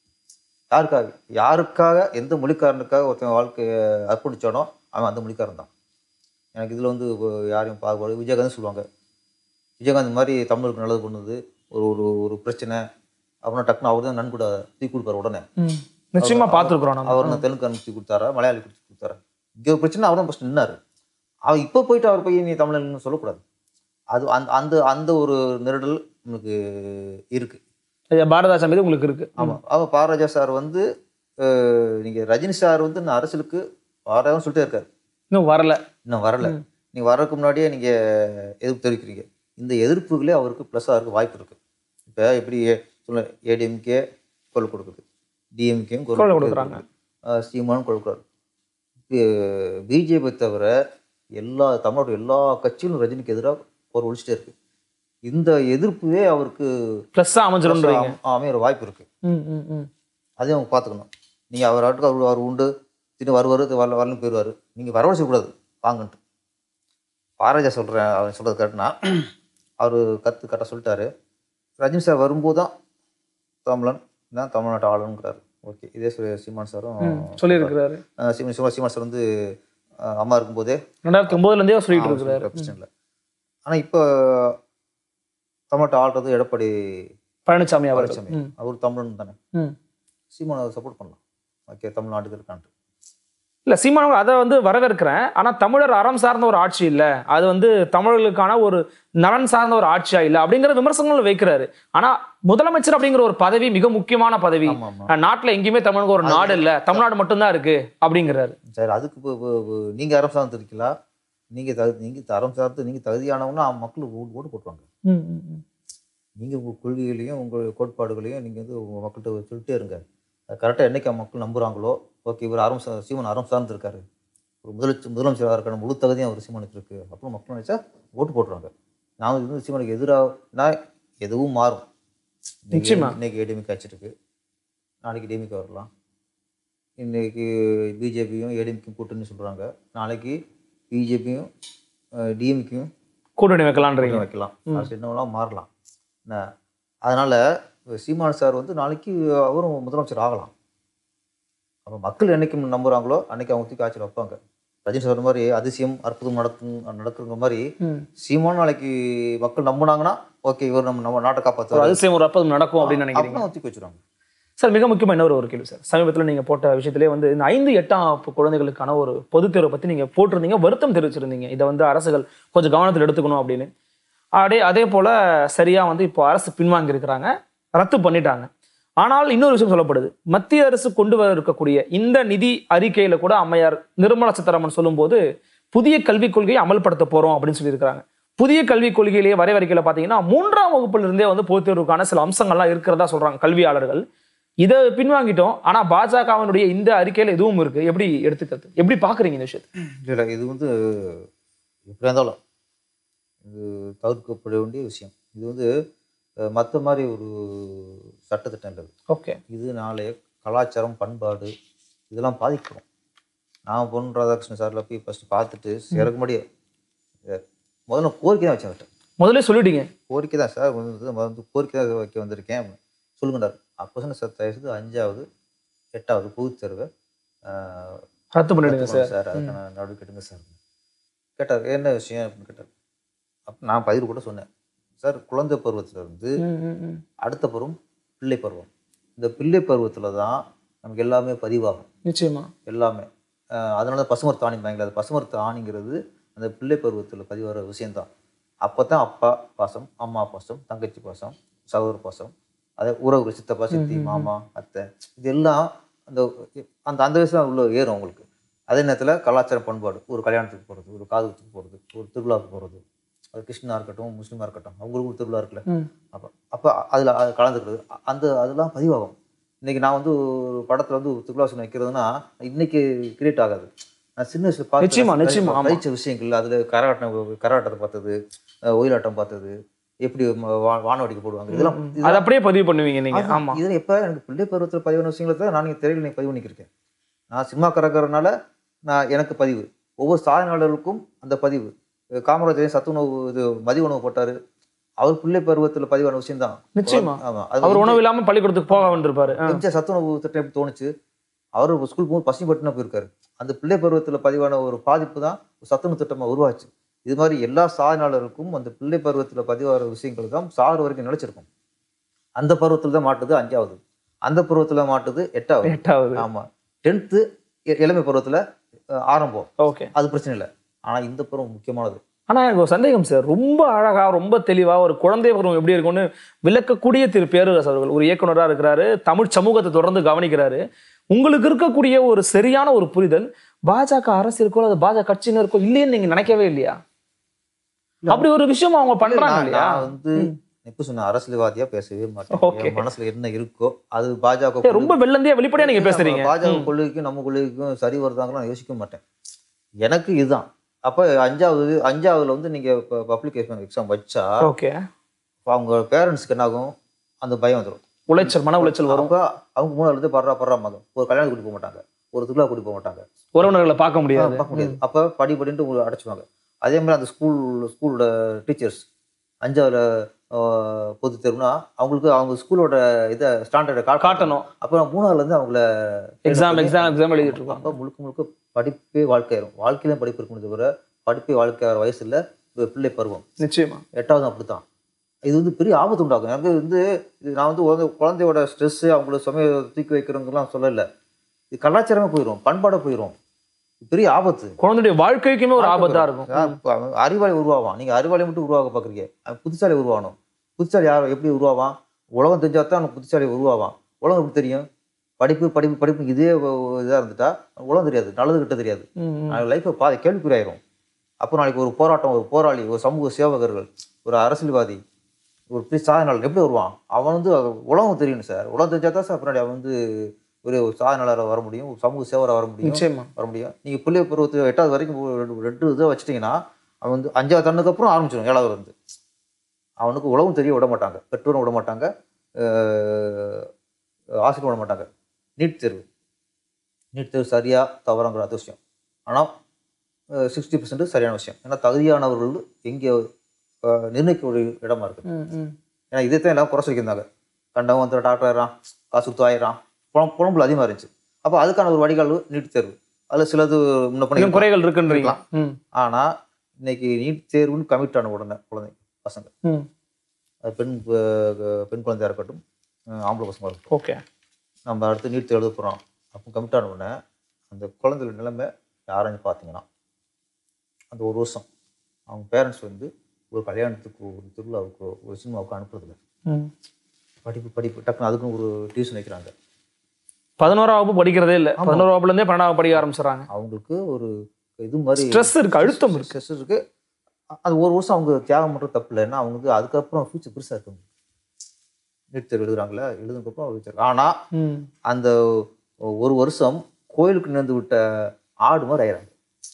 யாருக்காக எந்த மொழிக்காரனுக்காக ஒருத்தன் வாழ்க்கையை அர்ப்பணிச்சானோ அவன் அந்த மொழிக்காரன் தான். எனக்கு இதில் வந்து யாரையும் பாகுபாடு. விஜயகாந்த் சொல்லுவாங்க, விஜயகாந்த் மாதிரி தமிழுக்கு நல்லது பண்ணுது ஒரு ஒரு பிரச்சனை அப்படின்னா டக்குன்னு அவர் தான் நன்கூட தூக்கி கொடுப்பாரு. உடனே நிச்சயமா பார்த்துருக்குறோம். அவர் தான் தெலுங்கு தூக்கி கொடுத்தாரா, மலையாளி கொடுத்தாரா, இங்கே ஒரு பிரச்சனை அவர் தான் ஃபஸ்ட் நின்னாரு. அவர் இப்போ போயிட்டு அவர் போய் நீ தமிழ்னு சொல்லக்கூடாது. அது அந்த அந்த அந்த ஒரு நெருடல் உங்களுக்கு இருக்கு. பாரதாசா மீது உங்களுக்கு இருக்கு. ஆமாம். அவர் பாரராஜா சார் வந்து நீங்கள் ரஜினி சார் வந்து நான் அரசியலுக்கு வராதுன்னு சொல்லிட்டே இருக்காரு. இன்னும் வரல. நீங்கள் வர்றதுக்கு முன்னாடியே நீங்கள் எதிர்ப்பு தெரிவிக்கிறீங்க. இந்த எதிர்ப்புகளே அவருக்கு ப்ளஸ்ஸாக இருக்க வாய்ப்பு இருக்குது. இப்போ எப்படி சொல்ல ஏடிஎம்கே குரல் கொடுக்குது, டிஎம்கேயும் குரல் கொடுக்குறாங்க, சீமானும் குரல் கொடுக்குறாரு. பிஜேபி தவிர தமிழ்நாடு எல்லா கட்சியிலும் ரஜினிக்கு எதிராக ஒரு ஒழிச்சிட்டே இருக்கு. இந்த எதிர்ப்புவே அவருக்கு அமைய வாய்ப்பு இருக்கு. அதையும் அவங்க பார்த்துக்கணும். நீங்கள் அவர் உண்டு தின்னு வரலன்னு போயிடுவார். நீங்கள் வரவழைச்சக்கூடாது வாங்கன்ட்டு. பாரராஜா அவர் சொல்கிறது கரெக்டுனா அவர் கரெக்டாக சொல்லிட்டாரு. ரஜினி சார் வரும்போது தான் தமிழன் தான் தமிழ்நாட்டு ஆளுங்கிறாரு. ஓகே, இதே சீமான் சாரும் சொல்லியிருக்கிறாரு. சீமான் சார் வந்து அம்மா இருக்கும்போதே 2009 சொல்லிட்டு இருக்கிறாரு. பிரச்சனை இல்லை. ஆனால் இப்போ தமிழ்நாட்டை ஆள்றது எடப்பாடி பழனிசாமி அவர் தமிழன் தானே. சீமானை சப்போர்ட் பண்ணலாம். ஓகே, தமிழ்நாட்டுக்கு இருக்கான்ட்டு இல்லை, சீமானவங்க அதை வந்து வரவேற்கிறேன். ஆனால் தமிழர் அறம் சார்ந்த ஒரு ஆட்சி இல்லை, அது வந்து தமிழர்களுக்கான ஒரு நலன் சார்ந்த ஒரு ஆட்சியா இல்லை அப்படிங்கிற விமர்சனங்கள் வைக்கிறாரு. ஆனால் முதலமைச்சர் அப்படிங்கிற ஒரு பதவி மிக முக்கியமான பதவி. நாட்டில் எங்கேயுமே தமிழுக்கு ஒரு நாடு இல்லை, தமிழ்நாடு மட்டும்தான் இருக்கு அப்படிங்கிறாரு. சரி, அதுக்கு நீங்கள் அறம் சார்ந்து இருக்கலாம். நீங்கள் அறம் சார்ந்து நீங்கள் தகுதியானவங்கன்னா மக்களுக்கு ஓட்டு போட்டுவாங்க. நீங்கள் உங்கள் கொள்கைகளையும் உங்கள் கோட்பாடுகளையும் நீங்கள் வந்து உங்கள் மக்கள்கிட்ட சொல்லிட்டே இருங்க. அது கரெக்டாக என்னைக்கு மக்கள் நம்புகிறாங்களோ, ஓகே இவர் சீமான் அறம் சார்ந்துருக்காரு, ஒரு முதலமைச்சராக இருக்கான முழு தகுதியும் அவர் சீமானுக்கு இருக்குது அப்புறம் மக்கள் நினைச்சா ஓட்டு போட்டுருவாங்க. நான் வந்து சீமானுக்கு எதிராக எதுவும் மாறும். இன்னைக்கு ஏடிஎம்கே ஆச்சிருக்கு, நாளைக்கு டிஎம்கே வரலாம். இன்னைக்கு பிஜேபியும் ஏடிஎம்கேயும் கூட்டணி சொல்கிறாங்க, நாளைக்கு பிஜேபியும் டிஎம்கேயும் கூட்டணி வைக்கலாம். என்னவெல்லாம் மாறலாம். அதனால் சீமான் சார் வந்து நாளைக்கு அவரும் முதலமைச்சர் ஆகலாம். அப்போ மக்கள் என்னைக்கு நம்புகிறாங்களோ அன்னைக்கு அவங்க தூக்கி ஆட்சியில் வைப்பாங்க. ரஜினி சொல்ற மாதிரி அதிசயம் அற்புதம் நடக்குற மாதிரி சீமான் நாளைக்கு மக்கள் நம்பினாங்கன்னா ஓகே இவர் நம்ம நாட்டை காப்பாற்றுவார், அதிசயம் ஒரு அற்புதம் நடக்கும் அப்படின்னு நினைக்கிறீங்க. தூக்கி வச்சுருவாங்க. சார், மிக முக்கியமாக இன்னொரு கேள்வி சார். சமீபத்தில் நீங்கள் போட்ட விஷயத்திலே வந்து இந்த 5, 8ஆம் குழந்தைகளுக்கான ஒரு பொதுத் தேர்வை பற்றி நீங்கள் போட்டிருந்தீங்க, வருத்தம் தெரிவிச்சிருந்தீங்க. இதை வந்து அரசுகள் கொஞ்சம் கவனத்தில் எடுத்துக்கணும் அப்படின்னு. அதே போல் சரியாக வந்து இப்போ அரசு பின்வாங்கி இருக்கிறாங்க, ரத்து பண்ணிட்டாங்க. ஆனால் இன்னொரு விஷயம் சொல்லப்படுது, மத்திய அரசு கொண்டு வர இருக்கக்கூடிய இந்த நிதி அறிக்கையில கூட அம்மையார் நிர்மலா சீதாராமன் சொல்லும்போது புதிய கல்விக் கொள்கையை அமல்படுத்த போறோம் அப்படின்னு சொல்லியிருக்கிறாங்க. புதிய கல்விக் கொள்கையிலேயே வரைவறிக்கையில பாத்தீங்கன்னா 3ஆம் வகுப்புல இருந்தே வந்து பொதுத் தேர்வுக்கான சில அம்சங்கள்லாம் இருக்கிறதா சொல்றாங்க கல்வியாளர்கள். இதை பின்வாங்கிட்டோம், ஆனா பாஜகவினுடைய இந்த அறிக்கையில எதுவும் இருக்கு. எப்படி எடுத்துக்கிறது, எப்படி பாக்குறீங்க இந்த விஷயத்தை? இல்லை, இது வந்து எப்படி இருந்தாலும் இது தவிர்க்கப்பட வேண்டிய விஷயம். இது வந்து மற்ற மாதிரி ஒரு சட்டத்திட்டம் இல்லை. ஓகே, இது நாளைய கலாச்சாரம் பண்பாடு இதெல்லாம் பாதிக்கிறோம். நான் பொன் ராதாகிருஷ்ணன் சார்ல போய் ஃபர்ஸ்ட் பார்த்துட்டு சேரக்கு முடியாது. முதல்ல கோரிக்கை தான் வச்சேன். முதல்ல சொல்லிட்டீங்க கோரிக்கை தான் சார் வந்து கோரிக்கை தான் வைக்க வந்திருக்கேன் சொல்லுங்கடார். அப்போ சொன்ன சார் தயவுசெய்து 5வது 8வது பொதுத் தேர்வை ரத்து பண்ணிடுங்க சார், அதுக்கான நடவடிக்கை எடுங்க சார் கேட்டார். என்ன விஷயம் அப்படின்னு கேட்டார். அப்போ நான் பதிவு கூட சொன்னேன், சார் குழந்தை பருவத்திலிருந்து அடுத்த பருவம் பிள்ளை பருவம். இந்த பிள்ளை பருவத்தில் தான் நமக்கு எல்லாமே பதிவாகும். நிச்சயமா எல்லாமே. அதனால தான் பசுமரத்து ஆணி பயங்கர, அது பசுமரத்து ஆணிங்கிறது அந்த பிள்ளை பருவத்தில் பதிவாகிற விஷயந்தான். அப்போ தான் அப்பா பாசம், அம்மா பாசம், தங்கச்சி பாசம், சகோதர பாசம், அதே உறவுகள் சித்தப்பா சித்தி மாமா அத்தை, இது எல்லாம் அந்த அந்த அந்த வயசு தான் உள்ள ஏறும் உங்களுக்கு. அதே நேரத்தில் கலாச்சார பண்பாடு, ஒரு கல்யாணத்துக்கு போகிறது, ஒரு காதுகுத்துக்கு போகிறது, ஒரு திருவிழாவுக்கு போகிறது, அது கிறிஸ்டினாக இருக்கட்டும் முஸ்லீமாக இருக்கட்டும் அவங்களுக்கு ஒரு திருவிழா இருக்குல்ல, அப்போ அதில் கலந்துக்கிறது, அதெல்லாம் பதிவாகும். இன்னைக்கு நான் வந்து ஒரு படத்துல வந்து திருவிழாசனம் வைக்கிறதுனா இன்னைக்கு கிரியேட் ஆகாது. நான் சின்ன வயசுல நிச்சயமா, ஆமா. படிச்ச விஷயங்கள் அதுல கரகாட்டத்தை பார்த்தது, ஒயிலாட்டம் பார்த்தது, எப்படி வானவடிக்கை போடுவாங்க, இதெல்லாம் அதை அப்படியே பதிவு பண்ணுவீங்க நீங்க. ஆமா, இதுல எப்ப எனக்கு பிள்ளை பருவத்துல பதிவான விஷயங்களை தான் நான் திரையில பதிவு பண்ணிக்கிருக்கேன். நான் சினிமா கரகரனால நான் எனக்கு பதிவு, ஒவ்வொரு சாதனையாளருக்கும் அந்த பதிவு. காமராஜர் சத்துணவு இது மதிய உணவு போட்டாரு, அவர் பிள்ளை பருவத்துல பதிவான விஷயம் தான். நிச்சயமா. ஆமா, அவர் உணவு இல்லாம பள்ளிக்கூடத்துக்கு போக வந்திருப்பாரு. எம்ஜிஆர் சத்துணவு திட்டம் எப்படி தோணுச்சு, அவர் ஸ்கூல் போகும்போது பசி பட்டினா போயிருக்காரு. அந்த பிள்ளை பருவத்துல பதிவான ஒரு பாதிப்பு தான் சத்துணவு திட்டமா உருவாச்சு. இது மாதிரி எல்லா சாதனையாளருக்கும் அந்த பிள்ளை பருவத்துல பதிவான விஷயங்கள் தான் சாறு வரைக்கும் நிலைச்சிருக்கும். அந்த பருவத்துல தான் மாட்டுது 5வது, அந்த பருவத்துல மாட்டுது 8வது. ஆமா, 10th இளமை பருவத்துல ஆரம்பம். ஓகே, அது பிரச்சனை இல்லை. ஆனா இந்த பருவம் முக்கியமானது. ஆனா எனக்கு ஒரு சந்தேகம் சார், ரொம்ப அழகா ரொம்ப தெளிவா ஒரு குழந்தை பருவம் எப்படி இருக்கும்னு விளக்கக்கூடிய திரு பேரரசு அவர்கள் ஒரு இயக்குனரா இருக்கிறாரு, தமிழ் சமூகத்தை தொடர்ந்து கவனிக்கிறாரு. உங்களுக்கு இருக்கக்கூடிய ஒரு சரியான ஒரு புரிதல் பாஜக அரசியலுக்கோ அல்லது பாஜக கட்சியினருக்கோ இல்லைன்னு நீங்க நினைக்கவே இல்லையா? அப்படி ஒரு விஷயம் அவங்க பண்றாங்க இல்லையா? நான் வந்து எப்ப சொன்ன அரசியல்வாதியா பேசவே மாட்டேன். என் மனசுல என்ன இருக்கோ அது பாஜக ரொம்ப வெள்ளந்தியா வெளிப்படையா நீங்க பேசுறீங்க. பாஜக கொள்கைக்கும் நம்ம கொள்கைக்கும் சரி வருதாங்கன்னு நான் யோசிக்க மாட்டேன். எனக்கு இதுதான். அப்ப 5வதுல வந்து நீங்க பப்ளிக் எக்ஸாம் வச்சா அவங்க பேரண்ட்ஸ்க்கு என்ன ஆகும், அந்த பயம் வந்துடும், மன உளைச்சல் வரும். அவங்க 3வது படுறா மகன் ஒரு கல்யாணம் கூட்டி போக மாட்டாங்க, ஒரு திருவிழா கூட்டி போக மாட்டாங்க, உறவினர்களை பார்க்க முடியாது. அப்ப படின்ட்டு உங்களை அடைச்சுவாங்க. அதே மாதிரி அந்த ஸ்கூலோட டீச்சர்ஸ் 5வதுல பொது தேர்வுனா அவங்களுக்கு அவங்க ஸ்கூலோட இதை ஸ்டாண்டர்டை காட்டணும். அப்புறம் 3வதுல இருந்து அவங்கள எக்ஸாம் எழுதிட்டு இருப்பாங்க. அப்ப முழுக்க படிப்பே வாழ்க்கையாயிரும். வாழ்க்கையிலும் படிப்பு இருக்கணும் தவிர படிப்பே வாழ்க்கையாகிற வயசு இல்லை பிள்ளை பருவம். நிச்சயமா 8வது அப்படித்தான். இது வந்து பெரிய ஆபத்து உண்டாகும். எனக்கு வந்து நான் வந்து குழந்தையோட ஸ்ட்ரெஸ் அவங்கள சுமையை தூக்கி வைக்கிறவங்கலாம் சொல்லலை. இது கலாச்சாரமே போயிடும், பண்பாடை போயிடும், பெரிய ஆபத்து. குழந்தைய வாழ்க்கைக்குமே ஒரு ஆபத்தா இருக்கும். அறிவாளி உருவாவான். நீங்க அறிவாளி மட்டும் உருவாக்க பாக்குறீங்க, புத்திசாலி உருவாகணும். புத்திசாலி யார் எப்படி உருவாவான்? உலகம் தெரிஞ்சாதான் அவனுக்கு புத்திசாலி உருவாவான். உலகம் எப்படி தெரியும்? படிப்பு படிப்பு படிப்பு இதே இதா இருந்துட்டா உலகம் தெரியாது, நல்லது கிட்ட தெரியாது. லைஃபை பாதி கேள்விக்குறியாயிரும். அப்போ நாளைக்கு ஒரு போராட்டம், ஒரு போராளி, ஒரு சமூக சேவகர்கள், ஒரு அரசியல்வாதி, ஒரு பெரிய சாதனையாளர் எப்படி வருவான்? அவன் வந்து உலகம் தெரியணும் சார். உலகம் தெரிஞ்சாதான் சார் பின்னாடி அவன் வந்து ஒரு சாதனையாளராக வர முடியும், ஒரு சமூக சேவராக வர முடியும். நீங்கள் பிள்ளை பருவத்து 8வது வரைக்கும் 2 இதை வச்சுட்டிங்கன்னா அவன் வந்து 5வது தண்ணுக்கு அப்புறம் ஆரம்பிச்சிடும். 7வது வந்து அவனுக்கு உலகம் தெரிய விட மாட்டாங்க, பெற்றோரும் விட மாட்டாங்க, ஆசிரியர் விட மாட்டாங்க. நீட் தேர்வு சரியா தவறாங்கிற அது விஷயம். ஆனால் 60% சரியான விஷயம். ஏன்னா தகுதியானவர்கள் எங்கே நிர்ணயிக்க ஒரு இடமா இருக்கு. ஏன்னா இதைத்தான் எல்லாம் குறை சொல்லியிருந்தாங்க. கண்டவன் வந்து டாக்டர் ஆயிடுறான், காசு கொடுத்து ஆயிடுறான், புலம்புல அதிகமாக இருந்துச்சு. அப்போ அதுக்கான ஒரு வடிகால் நீட் தேர்வு. அதில் சிலது முன்ன பண்ணி குறைகள் இருக்குன்றீங்களா? ஆனால் இன்னைக்கு நீட் தேர்வுன்னு கமிட் ஆன உடனே குழந்தை பசங்க, அது பெண் குழந்தையா இருக்கட்டும், ஆம்பளை பசங்க இருக்கட்டும், ஓகே, நம்ம அடுத்து நீட் தேர்வு எழுத போகிறோம் அப்போ கமிட் ஆன உடனே அந்த குழந்தையோட நிலைமை யாரையும் பார்த்தீங்கன்னா அந்த ஒரு வருஷம் அவங்க பேரண்ட்ஸ் வந்து ஒரு கல்யாணத்துக்கு, ஒரு திருவிழாவுக்கோ, ஒரு சினிமாவுக்கோ அனுப்புறதில்ல. படிப்பு டக்குன்னு அதுக்குன்னு ஒரு டியூஷன் வைக்கிறாங்க. 11ஆம் வகுப்பு படிக்கிறதே இல்லை, 11ஆம் வகுப்புலேருந்தே 12ஆம் படிக்க ஆரம்பிச்சிடறாங்க. அவங்களுக்கு ஒரு இது மாதிரி ஸ்ட்ரெஸ் இருக்கு, அழுத்தம் இருக்கு, ஸ்ட்ரெஸ் இருக்கு. அது ஒரு வருஷம் அவங்க தியாகம் பண்ணுறது தப்பு இல்லை. ஏன்னா அவங்க அதுக்கப்புறம் ஃபியூச்சர் பெருசாக இருக்கு. நீட் தேர்வு எழுதுறாங்களே, எழுதுனதுக்கப்புறம் ஃபியூச்சர். ஆனால் அந்த ஒரு வருஷம் கோயிலுக்கு நேர்ந்து விட்ட ஆடு மாதிரி ஆயிடுறாங்க.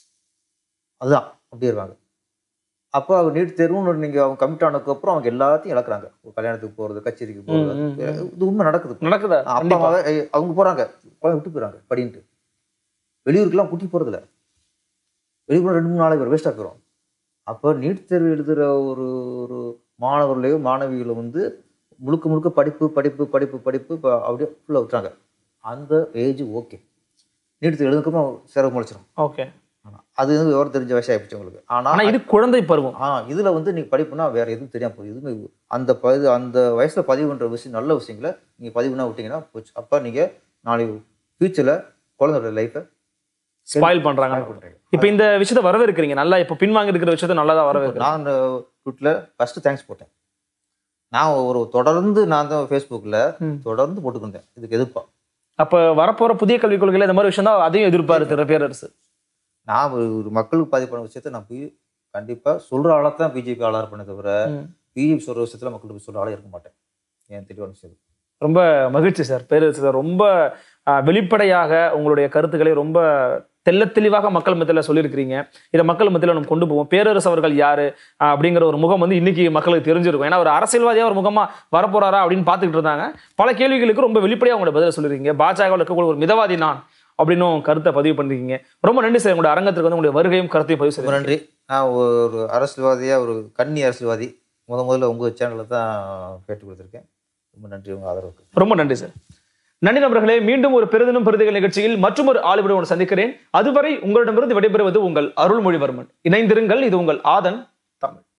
அதுதான் அப்படி இருக்காங்க. அப்போ அவங்க நீட் தேர்வுன்னு நீங்கள் அவங்க கமிட் ஆனதுக்கப்புறம் அவங்க எல்லாத்தையும் இழக்கிறாங்க. ஒரு கல்யாணத்துக்கு போகிறது, கச்சேரிக்கு போகிறது, இது உண்மை நடக்குதா? அப்பாவே அவங்க போகிறாங்க, குழந்தை விட்டு போயிடறாங்க படின்ட்டு. வெளியூருக்கெல்லாம் கூட்டி போகிறதில்ல. வெளியூர் 2-3 நாளைக்கு வேஸ்ட்டாக போயிடும். அப்போ நீட் தேர்வு எழுதுகிற ஒரு ஒரு மாணவர்களையோ மாணவிகளை வந்து முழுக்க படிப்பு படிப்பு படிப்பு படிப்பு இப்போ அப்படியே ஃபுல்லாக விட்டுறாங்க. அந்த ஏஜ் ஓகே, நீட் தேர்வு எழுதுக்கப்புறம் சிறப்பு முளைச்சிடும். ஓகே, அது வந்து விவரம் தெரிஞ்ச வயசு ஆகிடுச்சு உங்களுக்கு. ஆனால் இது குழந்தை பருவம். இதில் வந்து நீங்கள் படிப்புனா வேற எதுவும் தெரியாமல் போகுது. எதுவுமே அந்த வயசில் பதிவு பண்ணுற விஷயம், நல்ல விஷயங்களை நீங்கள் பதிவுனா விட்டீங்கன்னா போச்சு. அப்போ நீங்கள் நாளைக்கு ஃபியூச்சரில் குழந்தையோட லைஃப்பை ஸ்பாயில் பண்ணுறாங்க. இப்போ இந்த விஷயத்தை வரவேற்கிறீங்க நல்லா? இப்போ பின்வாங்கி இருக்கிற விஷயத்தை நல்லா தான் வரவேற்கிறேன். நான் அந்த ட்விட்டில் ஃபஸ்ட்டு தேங்க்ஸ் போட்டேன். நான் தொடர்ந்து நான் தான் ஃபேஸ்புக்கில் தொடர்ந்து போட்டுக்கிட்டேன் இதுக்கு எதிர்ப்பா. அப்போ வரப்போகிற புதிய கல்விக் கொள்கையில் இந்த மாதிரி விஷயம் தான் அதையும் எதிர்ப்பாரு திரு பேரரசு. நான் ஒரு மக்களுக்கு பாதிப்பு பண்ண விஷயத்த நான் போய் கண்டிப்பாக சொல்கிற ஆளாக தான் பிஜேபி ஆளாக இருப்பேனே தவிர பிஜேபி சொல்கிற விஷயத்தில் மக்களுக்கு சொல்கிற ஆளாக இருக்க மாட்டேன். ஏன் தெளிவான விஷயம். ரொம்ப மகிழ்ச்சி சார். பேரரசு சார் ரொம்ப வெளிப்படையாக உங்களுடைய கருத்துக்களை ரொம்ப தெளிவாக மக்கள் மத்தியில சொல்லியிருக்கிறீங்க. இதை மக்கள் மத்தியில நம்ம கொண்டு போவோம். பேரரசு அவர்கள் யாரு அப்படிங்கிற ஒரு முகம் வந்து இன்னைக்கு மக்களுக்கு தெரிஞ்சிருக்கும். ஏன்னா ஒரு அரசியல்வாதியா ஒரு முகமா வரப்போறாரா அப்படின்னு பார்த்துக்கிட்டு இருந்தாங்க. பல கேள்விகளுக்கு ரொம்ப வெளிப்படையா உங்களோட பதில சொல்லிருக்கீங்க. பாஜகவில் இருக்கக்கூடிய ஒரு மிதவாதி நான் அப்படின்னும் கருத்தை பதிவு பண்ணிருக்கீங்க. ரொம்ப நன்றி சார். உங்களுடைய அரங்கத்துக்கு வந்து உங்களுடைய வருகையும் கருத்தையும் பதிவு செய்ய நன்றி. நான் ஒரு அரசியல்வாதியா, ஒரு கன்னி அரசியல்வாதி, முதல்ல உங்க சேனல்ல தான் கேட்டு கொடுத்துருக்கேன். ரொம்ப நன்றி உங்க ஆதரவுக்கு. ரொம்ப நன்றி சார். நன்றி நண்பர்களே. மீண்டும் ஒரு பெரிதினும் பெரிதுகள் நிகழ்ச்சியில் மற்றும் ஒரு ஆளுடன் சந்திக்கிறேன். அதுவரை உங்களிடமிருந்து விடைபெறுவது உங்கள் அருள்மொழிவர்மன். இணைந்திருங்கள். இது உங்கள் ஆதன் தமிழ்.